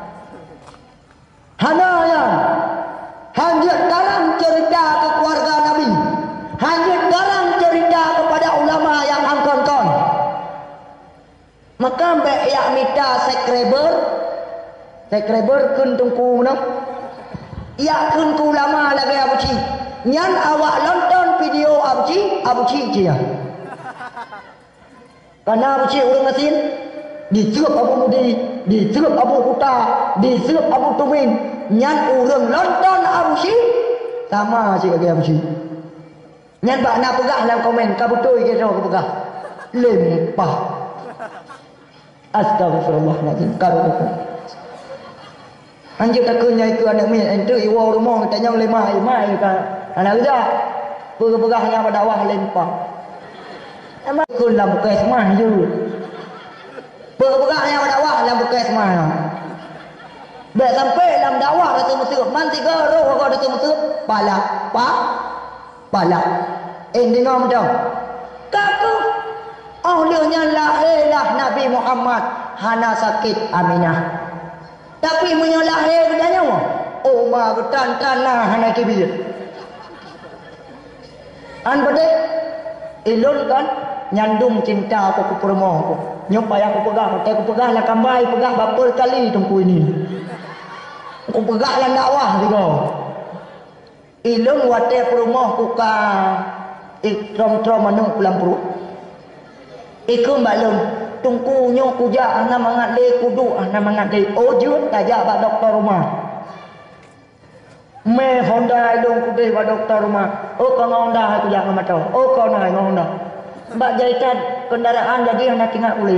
S1: Hana yang hanya dalam cerita ke keluarga Nabi. Hanya dalam cerita kepada ulama yang angkon-kon. Maka mbak yak minta sekreber kun tungku no. Yak kun ku ulama lagi abuci. Nyan awak nonton video abuci dia. Karena abuci orang asin disuruh Abu Mudi, disuruh Abu Kuta, disuruh Abu Tumin. Nyan orang nonton abuci sama si lagi abuci. Nyan bak nak pegah dalam komen kabutoi ke ro pegah. Lempah. Astagfirullahaladzim. Karuku. Anjir tak kunyai ke anak min ente iwa rumah tanya lemah mai ka. Anak udah. Pegah-pegahnya pada wah lempah. Emang kun lam bukai semah je. Pegah-pegahnya pada wah lam bukai semah. Baik sampai dalam dakwah Datuk Mesir. Man tiga roh kau Datuk Mesir. Pala. Dengar macam. Kaku. Ahlnya lahirlah Nabi Muhammad. Hana sakit Aminah. Tapi punya lahir bedanya apa? Oh ma getan tanah hana kibir. An bade. Ilun kan nyandung cinta aku ke permoh aku. Nyupai aku pegah lah kambai pegah berapa kali tungku ini. Aku pegah lah dakwah juga. Ilun wate permoh ku ka ikrom-trom manung pulang perut. Iku balum tungku nyo kuja ana mangat le kudu ana mangat le ojut tajak ba doktor rumah. Me Honda dong kude ba doktor rumah. Oh kau Honda aku jangan macam. Oh kau naik Honda. Mbak jaitan kendaraan jadi anak tinggal uli.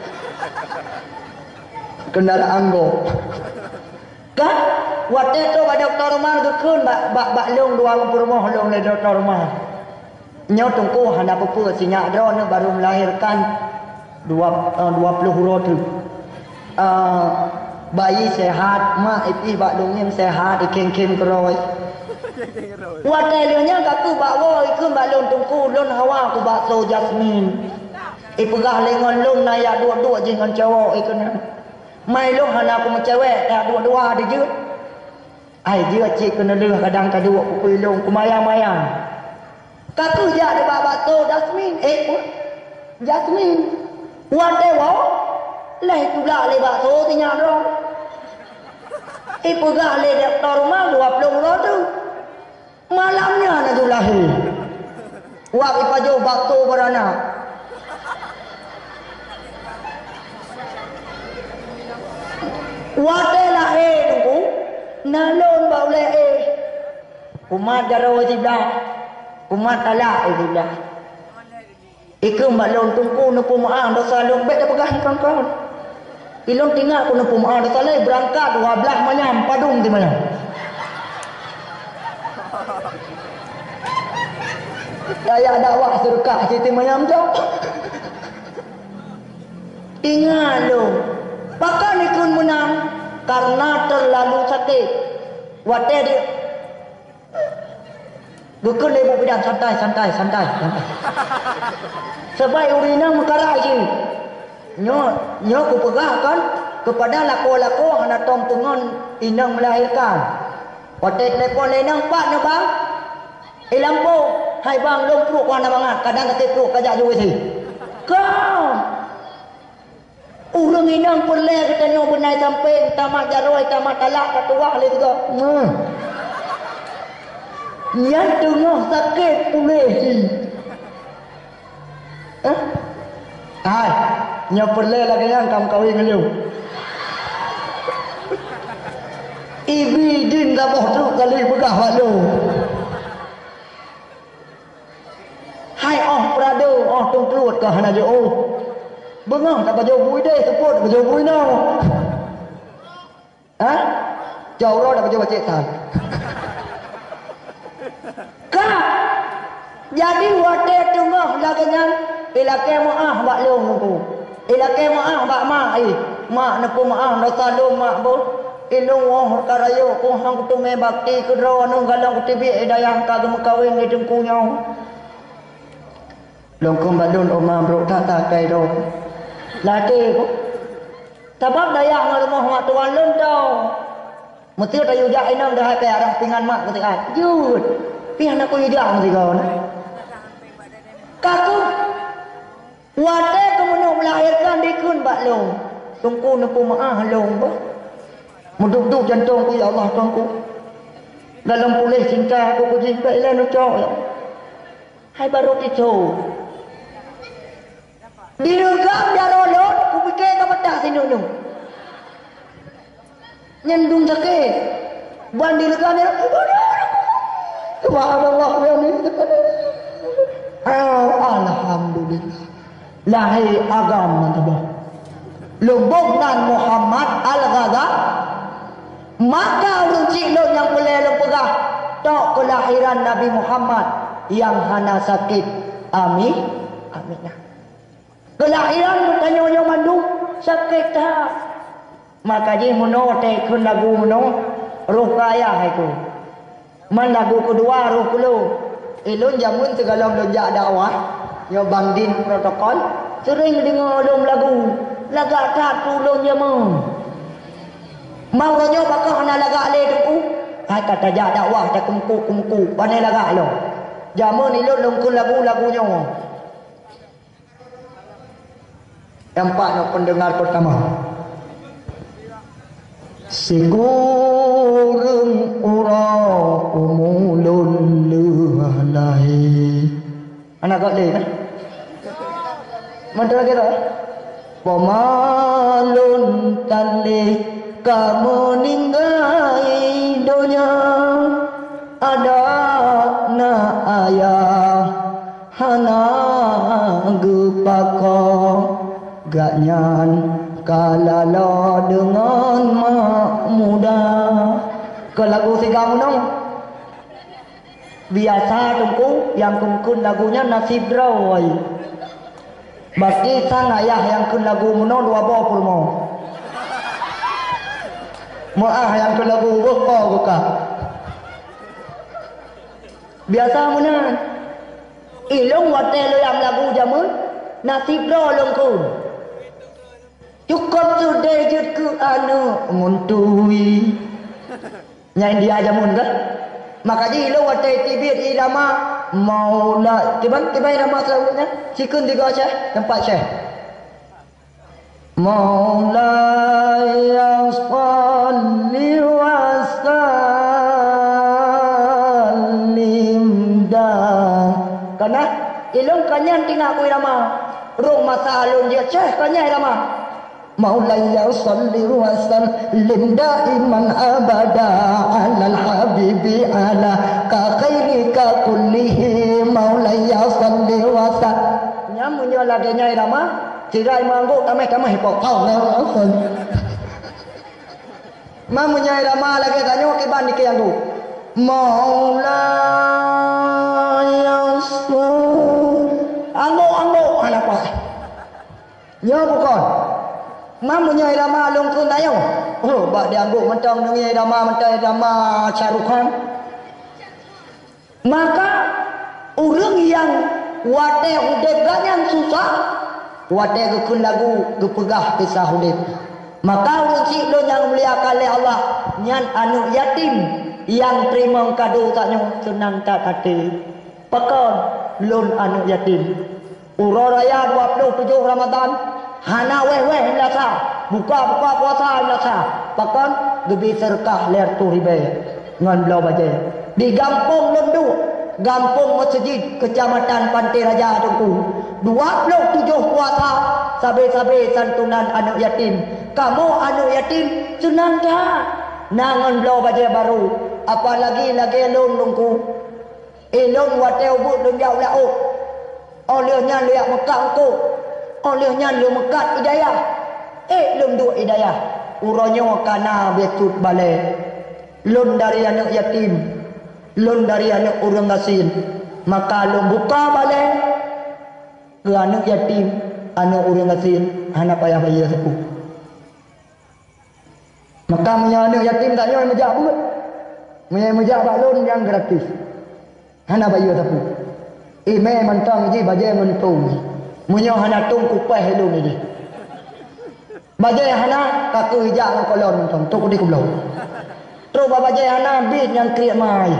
S1: Kendaraan go. Kan waktu tu ba doktor rumah gekun ba long dua rumah long le doktor rumah. Nyo tungku handa pupu sinyak drone baru melahirkan 20 huruf tu. Bayi sehat, mak ipi bak dongeng sehat, ikem-kem keroi. Wadai nya kaku bak wo iku bak lon tungku lon hawa ku bak so jasmin. Ipegah lengon lon naya dua-dua dengan cowok iku na. Mai lon hana ku cewek dak dua-dua dia je. Ai dia cik kena leh kadang kadua ku lon ku mayang-mayang. Kaku ja de baba to Jasmin Jasmin wate wo leh tula le ba so tinya ro pegah le doktor rumah 20 ro tu malamnya na tu lahir wa ipajo bakto barana wate lahir tu nalon ba le umat jaro tibla umat talak itu dah. Iku malon tungku nu pumaan dosa long bet pegah kawan-kawan. Ilon tinggal ku nu pumaan dosa le berangkat 12 manyam padung di mana. Daya dakwah surkah siti manyam tu. Ingat lo. Pakan ikun menang karena terlalu sakit. Wate dia Gukun ibu bidang santai. Sebab urina mekara je. Nyo ku pegah kan kepada lako-lako hana tong tungon inang melahirkan. Waktu telefon lenang pak na bang. Lampu hai bang long pruk wana bangat kadang kate pruk kajak juga si. Kau urang inang perle kita nyo benai sampai tamat jaroi tamat talak ketua le juga. Yang tengah sakit pulih si. Hai, nyopor le lagi yang kamu kawin ngelu. Ibi din dah boh kali begah walu. Hai prado tung keluar ke hana jo. Bengah tak baju bui deh support baju bui no. Jauh ro dah baju cek tan. Jadi wate tengah laganyan ilake maah bak long nungku. Ilake maah bak mak mak nepu maah no salum mak bo. Ilung wong karayo ko hang tu me bakti ku ro anu galang tibi dayang ka gem kawin ni tengku nyong. Long kum badun oma bro ta kai do. Late ko. Sebab dayang rumah mak tuan lun tau. Mesti ta yu ja inam dah pe arah pingan mak ketik ai. Yud. Pian aku yu ja mesti kau. Kaku wate kemudian melahirkan dikun bak long. Tungku nepu maah long ba. Menduk-duk jantungku ya Allah tuanku. Dalam pulih cinta aku cinta ilah nucok ya. Hai baru itu. Dirugam darolot ku pikir ka petak sini nu. Nyandung sakit. Buan dirugam dia. Subhanallah ya ni. Alhamdulillah. Lahir agama tabah. Lubuknan Muhammad Al-Ghazali. Maka runcik lo yang boleh lo pegah tok kelahiran Nabi Muhammad yang hana sakit. Amin. Aminah. Kelahiran bukannya yang mandung sakit tak. Maka je mono te kun lagu mono rukaya itu. Man lagu kedua rukulu. Ilun jamun segala lonjak dakwah yo bangdin protokol sering dengar lom lagu lagak tak tulung jamun. Mau ronyo bakal hana lagak le tu. Hai kata ja dakwah tak kumku panai lagak lo. Jamun ilun longkun lagu-lagunya. Empat no pendengar pertama. Sigurung ura umulun luhalahi. Anak kau le kan? Mantra kira. Pemalun tali kamu ninggai donya ada na ayah hana gupako gaknyan kalala dengan mak muda ke lagu tiga munong biasa tungku yang kungkun lagunya nasib rawai bagi sang ayah yang kun lagu munong 20 mo maah yang kun lagu buka biasa munan ilung wate lo yang lagu jamun nasib rawai longkun cukup sudah jut ku anu muntui nyanyi dia jamun kan maka ji lo wate tibit irama maula tiba irama selalunya cikun tiga syekh tempat syekh maula ya salli wa sallim dah karena ilung kanyan tinggal ku irama rung masa alun dia syekh kanyan irama Maulaya salli wa sallim daiman abada alal habibi ala ka khairika kullihi Maulaya salli wa sallim nyamunyo lagi nyai rama tirai manggu tameh hipok kau mamu nyai rama lagi tanya kiban ni kiangu Maulaya salli anggo anak apa ya bukan Mamu nyai rama longkun ayo. Oh, bak diangguk mentang nyai rama Syarukhan. Maka orang yang wate hudip ganyan susah, wate gekun lagu gepegah kisah hudip. Maka orang cik lo yang muliakan oleh Allah nyan anu yatim yang terima kado taknya senang tak hati. Pakon lon anu yatim. Ura raya 27 Ramadan. Hana weh lasa buka puasa lasa pakan gebi serkah ler tu ribe ngan blau baje di Gampung Lendu Gampung Masjid Kecamatan Pantai Raja Tengku 27 puasa sabe-sabe santunan anak yatim kamu anak yatim senang tak nangan blau baje baru apalagi lagi lon nungku elon wate ubud dum yau lau olehnya liak Mekah ku olehnya lu mekat hidayah lum dua hidayah uronyo kana betut balik lun dari anak yatim lun dari anak orang asin Maka lu buka balik ke anak yatim, anak orang asin, anak payah bayar sepuh. Maka punya anak yatim tak nyoy majak pun. Punya majak balon yang gratis. Anak bayar sepuh. Ime mentang je bajai mentung. Punya anak tung kupai helung ni. Bajai anak kaku hijak dengan kolon mentang. Tuk di kublau. Terus bajai anak bis yang kriak mai.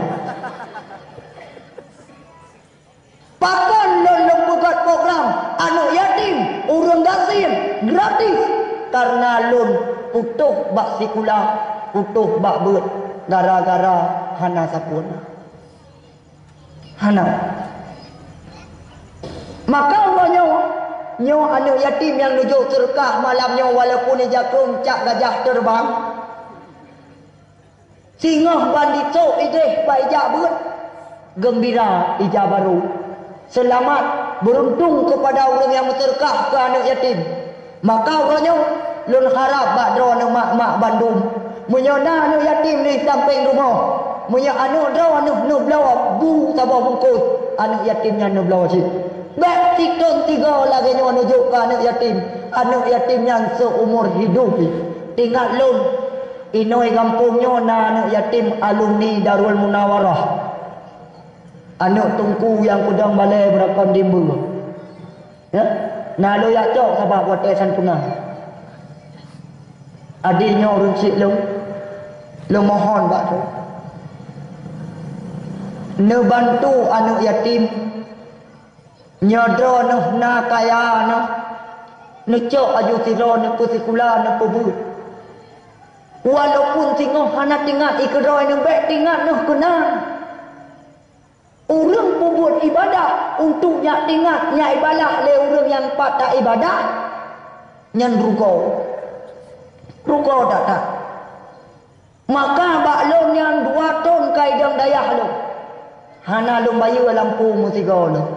S1: Pakan lolong buat program anak yatim, urang gasin, gratis. Karena lon utuh bak sekolah, utuh bak beut, gara-gara hana sapun. Hana. Maka orangnya nyo anak yatim yang nujuk serkah malamnya walaupun jakung cak gajah terbang. Singah bandito ideh baijak beut. Gembira ija baru. Selamat beruntung kepada orang yang berterkah ke anak yatim. Maka orangnya lun harap bak dro anak mak-mak Bandung. Menyona anak yatim ni samping rumah. Munya anak dro anak nu belawa bu sabah bungkus. Anak yatimnya nu belawa cik. Bek tikon tiga lagi nyo nujuk ke anak yatim. Anak yatim yang seumur hidup. Tinggal lun inoi kampungnya na anak yatim alumni Darul Munawarah. Anak tungku yang kudang balai berakam dimbu. Ya? Nah lo ya cok sebab buat tesan punah. Adiknya orang cik lo. Lo mohon bak tu. Ne bantu anak yatim. Nyodro ne na kaya ne. Ne cok aju siro ne pusikula ne pebut. Walaupun tinggal anak tinggal ikroi ne bek tinggal ne kena. Orang membuat ibadah untuk nyak tinggal nyak ibadah le orang yang patah ibadah nyan rugo tak tak. Maka bak long yang 2 ton kai dang dayah lo. Hana long bayu lampu musiga lo.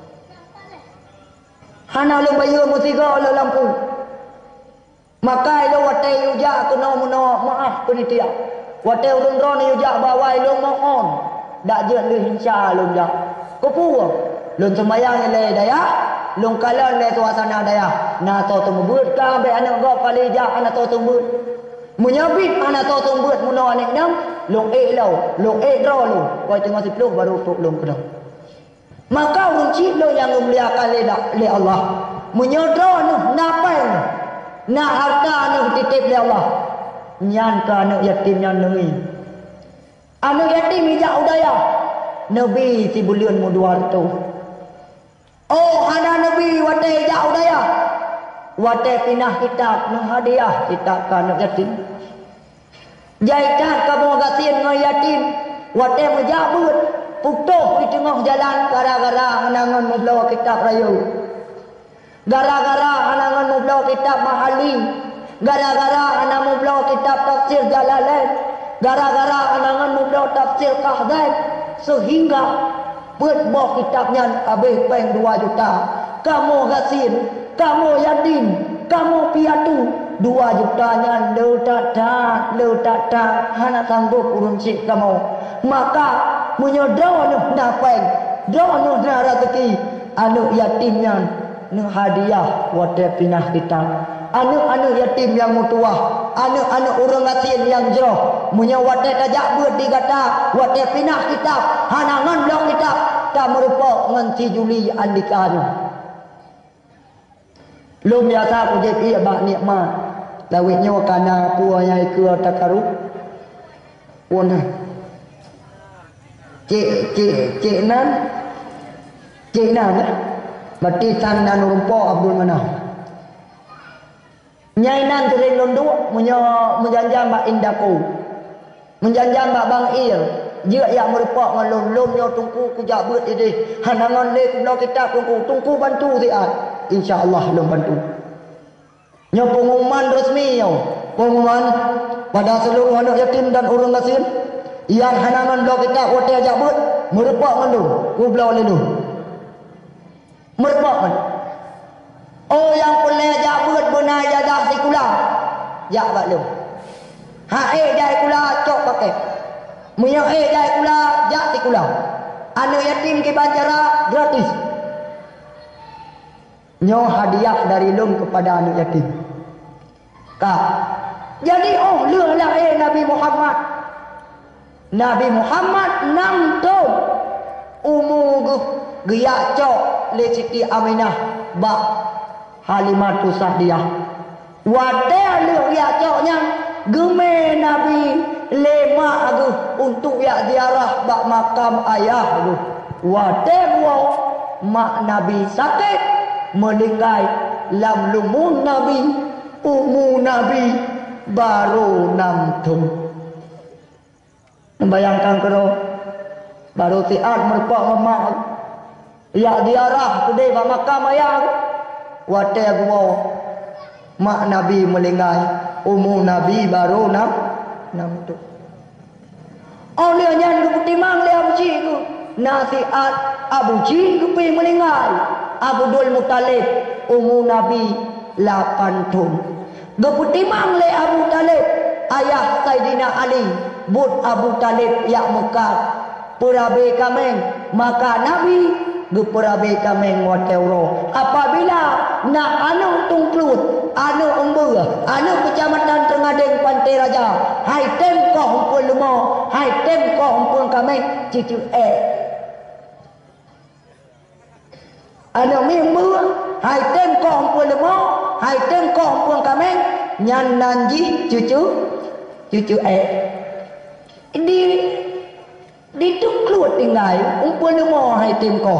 S1: Hana long bayu musiga lo lampu. Maka lo watai yuja kena muno maaf penitia. Watai urun ron yuja bawai lo mohon. Dak je lu insya lum dak. Kupu lun sembayang le daya, lun kalan le suasana daya. Na to tumbut ka be anak go palija anak to tumbut. Menyabit anak to tumbut muno anak nam, lun lo lu. Kau tengok 10 baru tuk lun kena. Maka runcit lo yang memuliakan le Allah. Menyodro nu napai. Na harta nu titip le Allah. Nyan ka anak yatim nyan nemi. Anak yatim ijak udaya. Nabi si bulian muduar tu. Oh, anak Nabi watai ijak udaya. Watai pinah kitab nang hadiah kitab ke anak yatim. Jaitan kamu gasin dengan yatim. Watai menjabut. Putuh di tengah jalan gara-gara anangan membawa kitab rayu. Gara-gara anangan membawa kitab mahali. Gara-gara anangan membawa kitab tafsir Jalalain. Gara-gara anangan muda tafsir Kahzain sehingga berbuah kitabnya habis peng 2 juta. Kamu gasin, kamu yatim, kamu piatu 2 jutanya le tak hana sanggup urun cik kamu. Maka menyodau na peng, doa na rezeki anu yatimnya nu hadiah wate pinah kitab. Anak-anak yatim yang mutuah, anak-anak orang asin yang jauh, punya wadah tajak buat digata, wadah pinah kitab, hanangan blok kitab, tak merupakan dengan si Juli Andika. Lu biasa aku jadi bak nikmat, lawitnya karena puanya ke takaru, puna. Cik nan, berarti tangan rumput Abdul Manaf. Nyainan sering londu menjanjam bak indaku. Menjanjam bak bang ir. Dia yang merupak dengan lom tungku kujak beut ini. Hanangan le kulau kita tungku bantu siat. Insya-Allah lom bantu. Nya pengumuman resmi yo. Pengumuman pada seluruh anak yatim dan orang asin yang hanangan lo kita hotel jak beut merupak dengan lu. Ku belau le lu. Merupak kan. Oh yang boleh jabut benar jadah sekolah. Jak bak lu. Ha jai kula cok pakai. Munya jai kula jak sekolah. Anak yatim ke bancara gratis. Nyo hadiah dari lum kepada anak yatim. Kak. Jadi leh lah Nabi Muhammad. Nabi Muhammad 6 tahun umur geyak cok le Siti Aminah bak Halimatus Sa'diyah. Wadah le geyak coknya geme Nabi lemak agu untuk ya ziarah bak makam ayah tu. Wadah buau mak Nabi sakit meninggal lam lumun Nabi umur Nabi baru 6 tahun. Membayangkan kero baru tiat merpak memak ya ziarah kedai bak makam ayah wadah buau mak Nabi meninggal umur Nabi baru 6 tahun. Oleh yang ketimang le Abu Ji ku nasihat Abu Ji ku pi meninggal Abdul Muttalib umur Nabi 8 tahun. Ketimang le Abu Talib ayah Saidina Ali but Abu Talib yak Mekah perabe kameng maka Nabi geperabe kameng wateuro apabila nak anu tungklut anu umbur anu kecamatan Tengadeng Pantai Raja hai tem ko humpun lumo hai tem ko humpun kameng cucu anu mimbu hai tem ko humpun lumo hai tem ko humpun kameng nyan nanji cucu di tungklut tinggal umpun lumo hai tem ko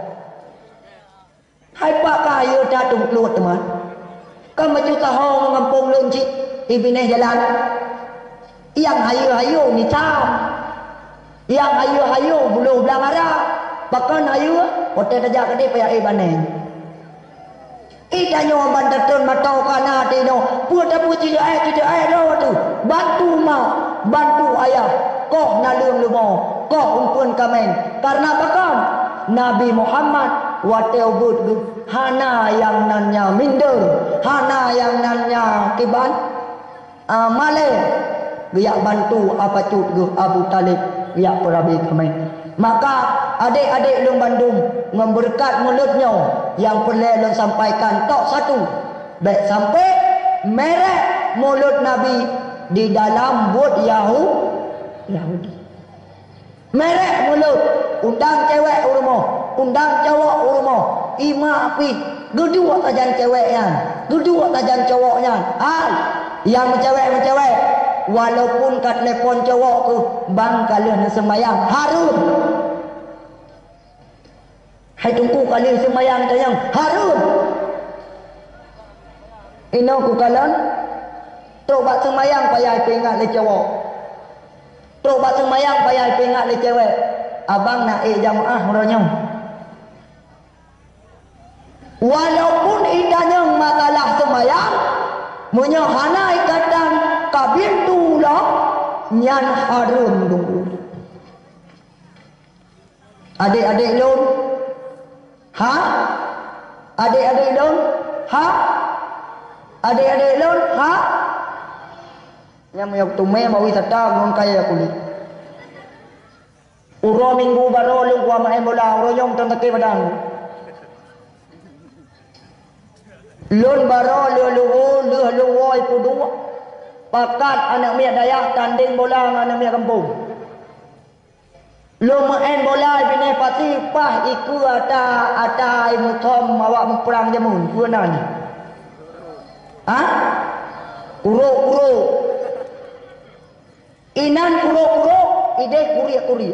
S1: hai pak kaya dah tungklut teman. Kan macam tahu mengampung lunci ibineh jalan. Yang hayu-hayu ni cam. Yang hayu-hayu bulu belang arah. Bahkan hayu hotel saja ke dia payah baneng. Ida nyo bandatun matau kana tino. Puta puci cucu ro tu. Bantu mau, bantu ayah. Kok nalung lumo, kok umpun kamen. Karena bahkan Nabi Muhammad wateu but hana yang nanya minder, hana yang nanya kiban male giyak bantu apa cut Abu Talib giyak perabi kami. Maka adik-adik lung Bandung memberkat mulutnya yang perlu lung sampaikan tok satu baik sampai merek mulut Nabi di dalam buat Yahudi. Merek mulut undang cewek urumo, undang cowok urumo, ima api, gedua tajan ceweknya, gedua tajan cowoknya. Yang mencewek, walaupun kat telepon cowok ke bang kalian sembayang harun. Hai tunggu kalian sembayang tayang harun. Ino ku kalian tobat sembayang payah ingat le cowok. Tobat sembayang payah ingat le cewek. Abang nak jamaah meronyong. Walaupun idanya masalah sembayang, menyohana ikatan kabir tulah nyan harun dulu. Adik-adik lun, adik-adik lun, adik-adik lun, yang mayok tume bawi tata ngon kaya kulit. Uro minggu baru lung kuah main bola uro nyong tentake padang. Lun baru lu woi pudu. Pakat anak mia dayak tanding bola dengan anak mia kampung. Lu main bola bini pati pah iku ata imu tom awak memperang jamun kuanan. Uro. Inan uro ide kuria.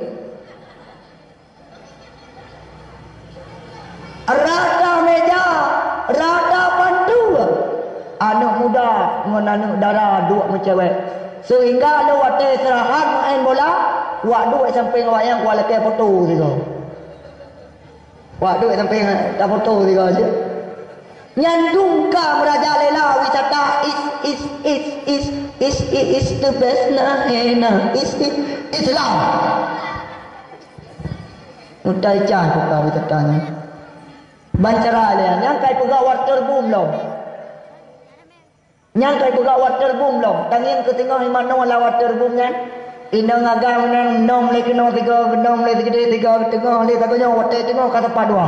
S1: Rata meja, rata pantu. Anak muda dengan anak darah dua mencewek. Sehingga lu wate serahan main bola, wak duit sampai ngawayang kuala ke foto juga. Wak duit sampai tak foto juga aja. Nyandung ka meraja lela wisata is the best is Islam. Utai cah buka wisatanya. Bancara lian, yang kai pegawat terbum lo. Yang kai pegawat terbum lo. Tanging ketinggal mana lawat terbum kan? Inang agam nang nom le kena tiga nom le tiga tengah le tak nyawa te tengah kata padua.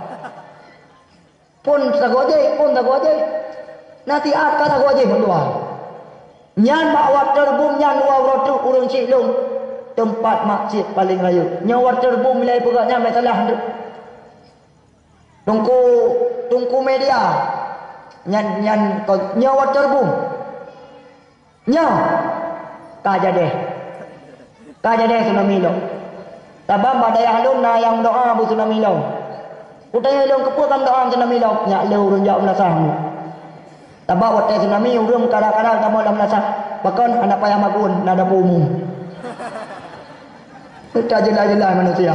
S1: Pun sagoje nanti at kata goje mendua. Nyan bawa terbum nyan wa rotu urang cilung tempat masjid paling raya. Nyawa terbum nilai pegaknya masalah tu. Tungku media. Nyan nyawa terbum. Kajade tsunami lo. Tabam badaya halun na yang doa bu tsunami lo. Utaya lo kepu kam doa tsunami lo. Nya le urun jauh melasah. Tabam wate tsunami urun kadang-kadang kamu lam melasah. Bahkan anak payah magun nada umum. Kita jelas-jelas manusia.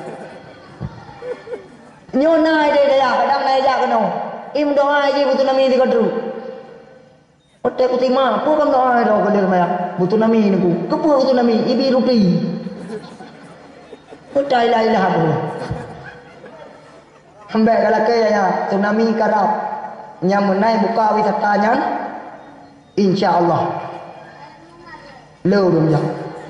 S1: Nyona ide daya kadang naik jak keno. Im doa je bu tsunami di kadru. Otak ku terima, apa kam doa dah kalau dia butuh nami ni ku. Kepu butuh nami, ibi rupi. Otak ilah apa? Hambek kalau kaya tsunami karap, yang menai buka wisatanya, insya Allah. Leu dia.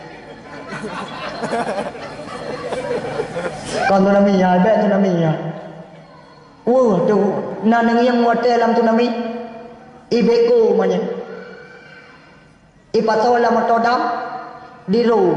S1: Kon tsunami ya, bet tsunami ya. Tu nanang yang hotel dalam tsunami. Ibeko manya. Ipatola matodam diru.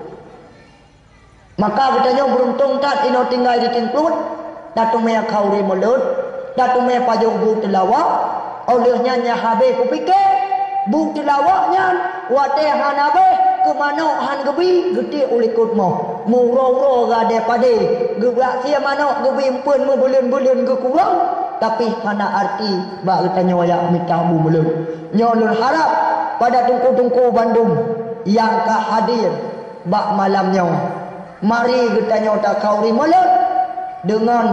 S1: Maka katanya beruntung tak ino tinggal di tingklut. Datu mea kauri mulut. Datu mea pajong bu telawa. Olehnya nya habe kupikir. Bu telawaknya. Wate hanabe. Kemana han gebi. Gede ulikut mo. Muro-uro gade pade. Gebrak sia manok gebi empun mu bulan-bulan ge kurang. Tapi hana arti bak katanya waya minta bu mulut. Nyolun harap pada tungku-tungku Bandung yang ka hadir bak malamnya. Mari katanya tak kauri mulut dengan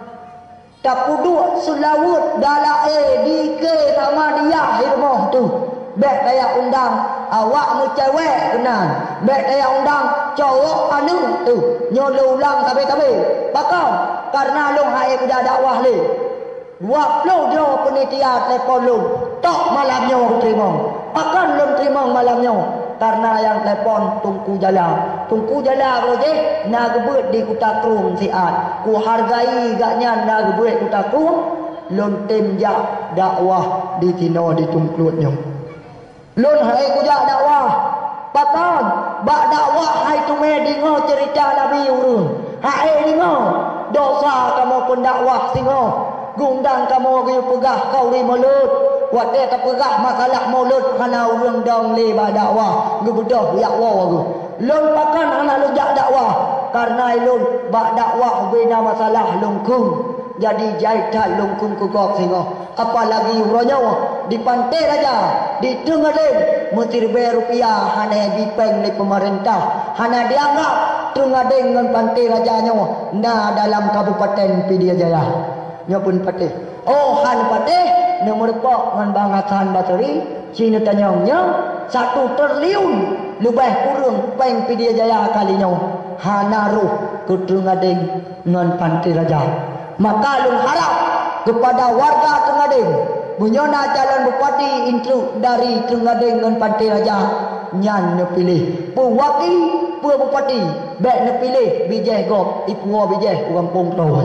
S1: tapuduk selawut dalae di ke sama dia hirmoh tu. Bek daya undang awak mu cewek kenan. Bek daya undang cowok anu tu. Nyolu ulang tabe-tabe. Bakal karena long hae kuda dakwah le. 20 dia penitia telefon lu. Tak malamnya terima. Akan belum terima malamnya. Karena yang telefon tungku jala. Tungku jala kalau je nak gebut di Kota Krum siat. Ku hargai gaknya nak gebut Kota Krum. Lon temjak dakwah di Tino di tungklutnya. Lon hai ku jak dakwah. Patang bak dakwah hai tu me dengar cerita Nabi urun. Hai dengar dosa kamu pun dakwah singo. Gundang kamu ke pegah kau di mulut. Wate tak pegah masalah mulut hana urang dong le ba dakwah. Gebedah yak wa tu. Lon pakan hana lu jak dakwah. Karena lon ba dakwah bina masalah lungkung. Jadi jaitan lungkung ku kok singo. Apalagi uranya di pantai raja, di Trenggading mesti rupiah hana dipeng oleh pemerintah. Hana dianggap Trenggading dengan pantai rajanya na dalam Kabupaten Pidijaya. Nya pun patih. Oh han patih nomor pok ngan Bang Hasan Basri Cina tanyangnya 1 triliun lebih kurang peng Pidijaya kalinya hanaruh ke Trenggading ngan pantai raja. Maka lung harap kepada warga Trenggading menyona jalan bupati intru dari Trenggading ngan pantai raja nyan pilih pewaki pe bupati bek ne pilih bijeh gop ipuo bijeh urang pong toy.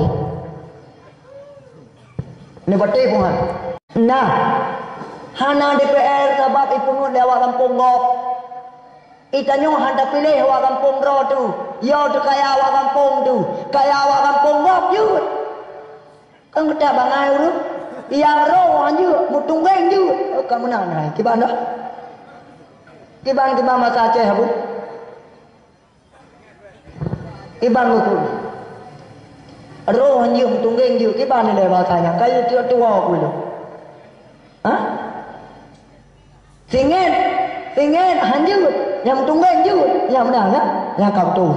S1: Ni batik pun. Nah, hana DPR sebab ipunut lewat kampung gop. Itanyo handa pilih awak kampung ro tu. Yo tu kaya awak kampung tu. Kaya awak kampung gop je. Kan kita bangai urut. Yang ro anje mutunggeng je. Kamu nak naik kiban dah. Kiban masa Aceh bu. Kiban betul. Roh hanyum tunggeng je kiban ni bahasanya kayu tua pula. Ha? Singen hanyum yang tunggeng je yang benar kan? Yang kau tu.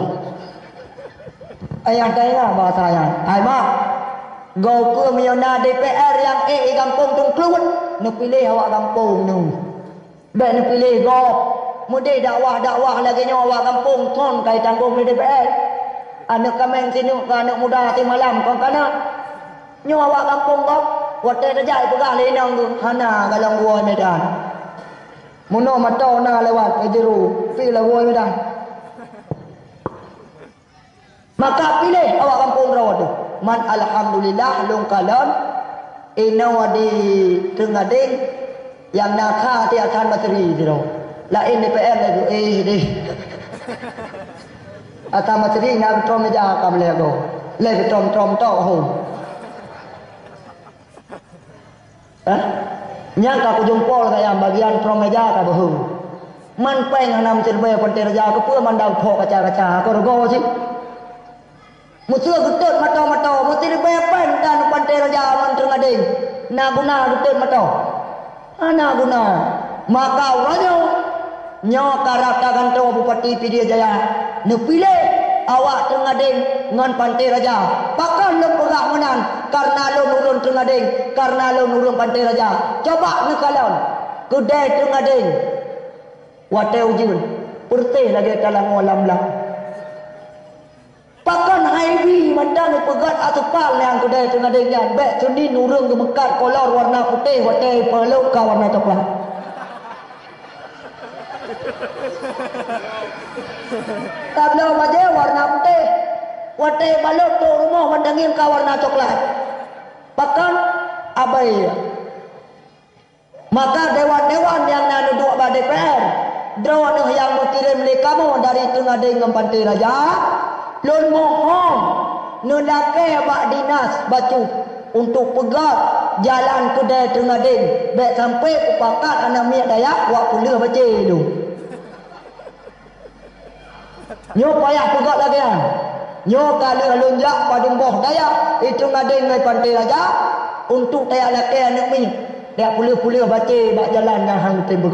S1: Ayah tanya bahasanya. Hai mak. Gau ke miona DPR yang kampung tungklut. Nu pilih awak kampung nu. Baik nu pilih gop. Mudi dakwah lagi nyawa awak kampung ton kai tanggung di DPR. Anak kami sini anak muda si malam kau kana nyawa awak kampung kau wate rajai pegah lenang tu hana galang gua medan muno mata na lewat jeru pi la gua medan Maka pilih awak kampung rawa tu. Man alhamdulillah long kalam inawa di Tengading yang nakha ti akan materi tu. Lain DPR lagi di. Akan materi nak betul meja kam lego. Le betul tok ho. Nya ka ku jempol ka yang bagian promeja ka behu. Man peng hanam cerbe pantai raja ke pu man dau phok kaca-kaca ko rogo sih. Musuh getut mata-mata mesti dibepan dan pantai raja man Tengading. Na guna getut mata. Ana guna. Maka uranyo nyo karata ganto Bupati Pidia Jaya ne pilih awak Tengading ngan pantai raja. Pakan lo pegak menan karena lo nurun Tengading, karena lo nurun pantai raja. Coba ne kalon kedai Tengading. Wate ujun perteh lagi dalam alam lah. Pakan haibi mandan pegat asupal yang kedai Tengading dan bek suni nurung gemekat kolor warna putih wate peluk ka warna coklat. Tablo baje warna putih wate balok tu rumah mandangin ka warna coklat. Pakan abai. Maka dewan-dewan yang nak duduk pada DPR drone yang mengirim le kamu dari Tengading dengan pantai raja lon mohon nundake bak dinas bacu untuk pegat jalan kedai Tengading baik sampai upakat anak miak Dayak wak pula baca tu nyo payah pegat lagi kan nyo kali lunjak pada boh Dayak itu Tengading dengan pantai raja untuk Dayak laki anak miak Dayak pula baca bak jalan yang hang tembak.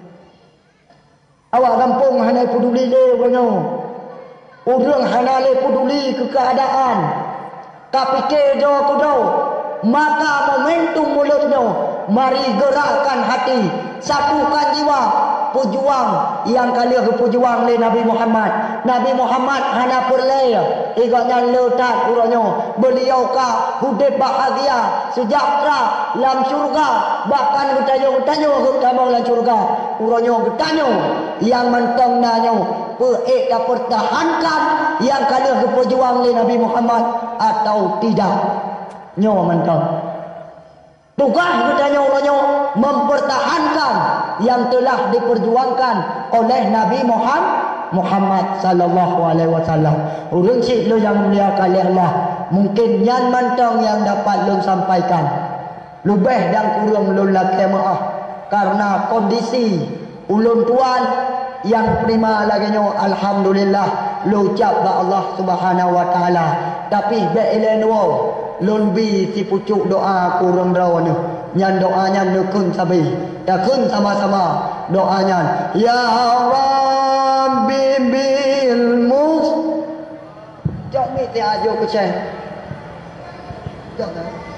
S1: Awak kampung hanai peduli le banyo. Urang hanai peduli ke keadaan. Kapike jo kudo. Maka momentum mulutnya mari gerakkan hati, satukan jiwa pejuang yang kali ke pejuang le Nabi Muhammad. Nabi Muhammad hana perlaya iganya letak uranyo beliau ka hidup bahagia sejahtera dalam surga bahkan getanyo kamu dalam surga uranyo getanyo yang mentong nanyo peek pertahankan yang kali ke pejuang le Nabi Muhammad atau tidak nyo mentong tugas getanyo uranyo mempertahankan yang telah diperjuangkan oleh Nabi Muhammad sallallahu alaihi wasallam. Urang cik lo yang mulia kali Allah, mungkin yang mantong yang dapat lo sampaikan. Lebih dan kurang lo lagi maaf karena kondisi ulun tuan yang prima lagi nyo alhamdulillah lo ucap ba Allah Subhanahu wa taala. Tapi be elenwo lon bi si pucuk doa kurang rawan nyan doanya nekun sabi. Dakun sama-sama doanya ya Rabbi bil mus jok mi ti ajo ke ceng jok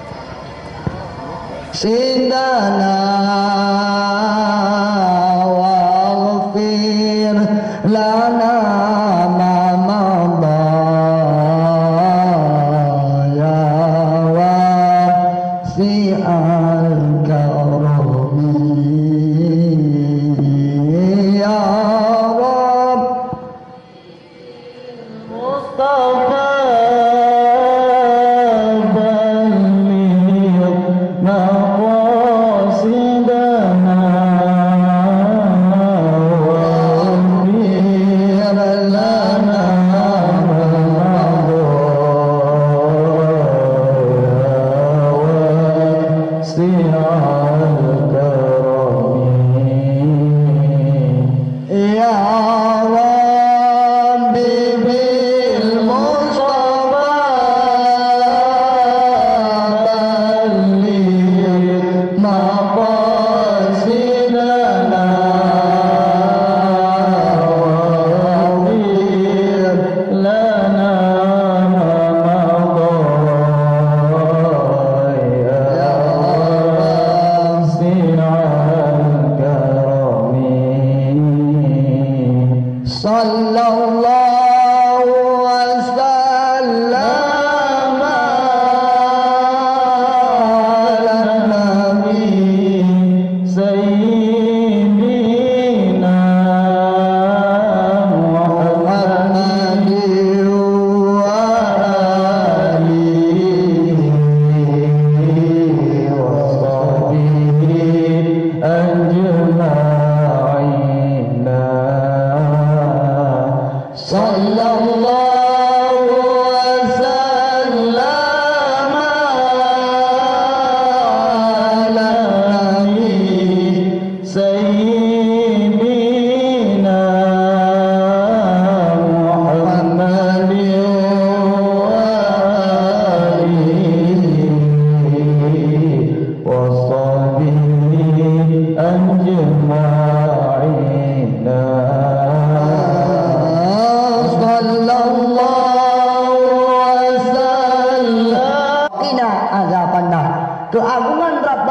S1: sidana wa ghfir lana ma madha ya wasi'al karami
S2: Maqasidana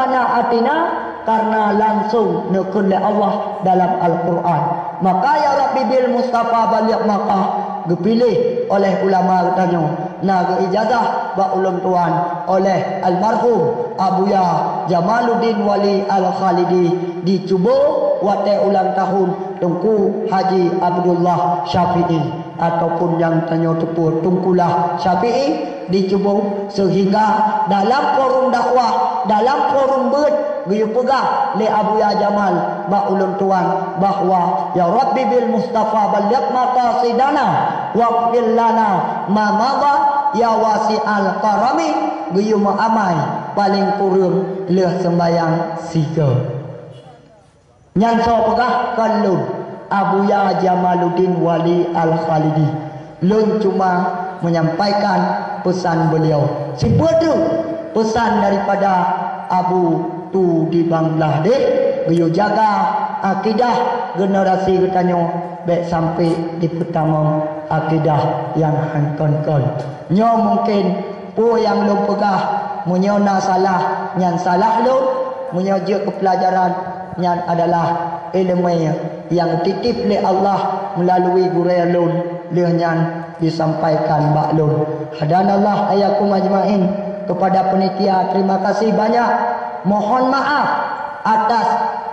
S1: atina karena langsung nekun le Allah dalam Al-Quran. Maka ya Rabbi bil Mustafa balik maka dipilih oleh ulama katanya na ijazah ba ulum tuan oleh almarhum Abuya Jamaluddin Wali Al-Khalidi dicuba wate ulang tahun Tungku Haji Abdullah Syafi'i ataupun yang tanya tepur Tungkulah Syafi'i dicuba sehingga dalam forum dakwah, dalam forum ber biu pegah le Abuya Jamal ba ulun tuan bahwa ya Rabbi bil Mustafa balligh maqasidana waqfil lana ma madha ya wasi'al karami biu amai paling kurang leh sembayang siga nyan so pegah kalun Abuya Jamaluddin Wali Al-Khalidi lun cuma menyampaikan pesan beliau sepedu pesan daripada Abu tu di Bangladesh beliau jaga akidah generasi katanya baik sampai di pertama akidah yang hankon-kon nyo mungkin pu yang lu pegah munyona salah nyan salah lu munyoje ke pelajaran nyan adalah ilmu yang titip oleh Allah melalui guraya lun nyan disampaikan baklun hadanallah ayakum ajmain. Kepada penitia terima kasih banyak, mohon maaf atas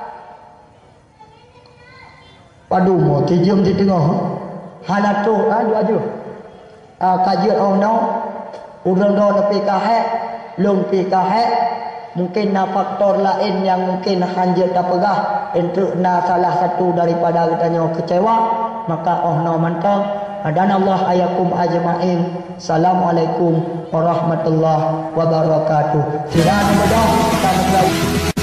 S1: padu mo tijum di tengah hanatu dua ju kajian ono urang do nepi kahe lung pi kahe mungkin na faktor lain yang mungkin hanjil tak pegah untuk na salah satu daripada katanya kecewa maka ono mantap. Hadanallah ayakum ajmain. Assalamualaikum warahmatullahi wabarakatuh. Sirana mudah kita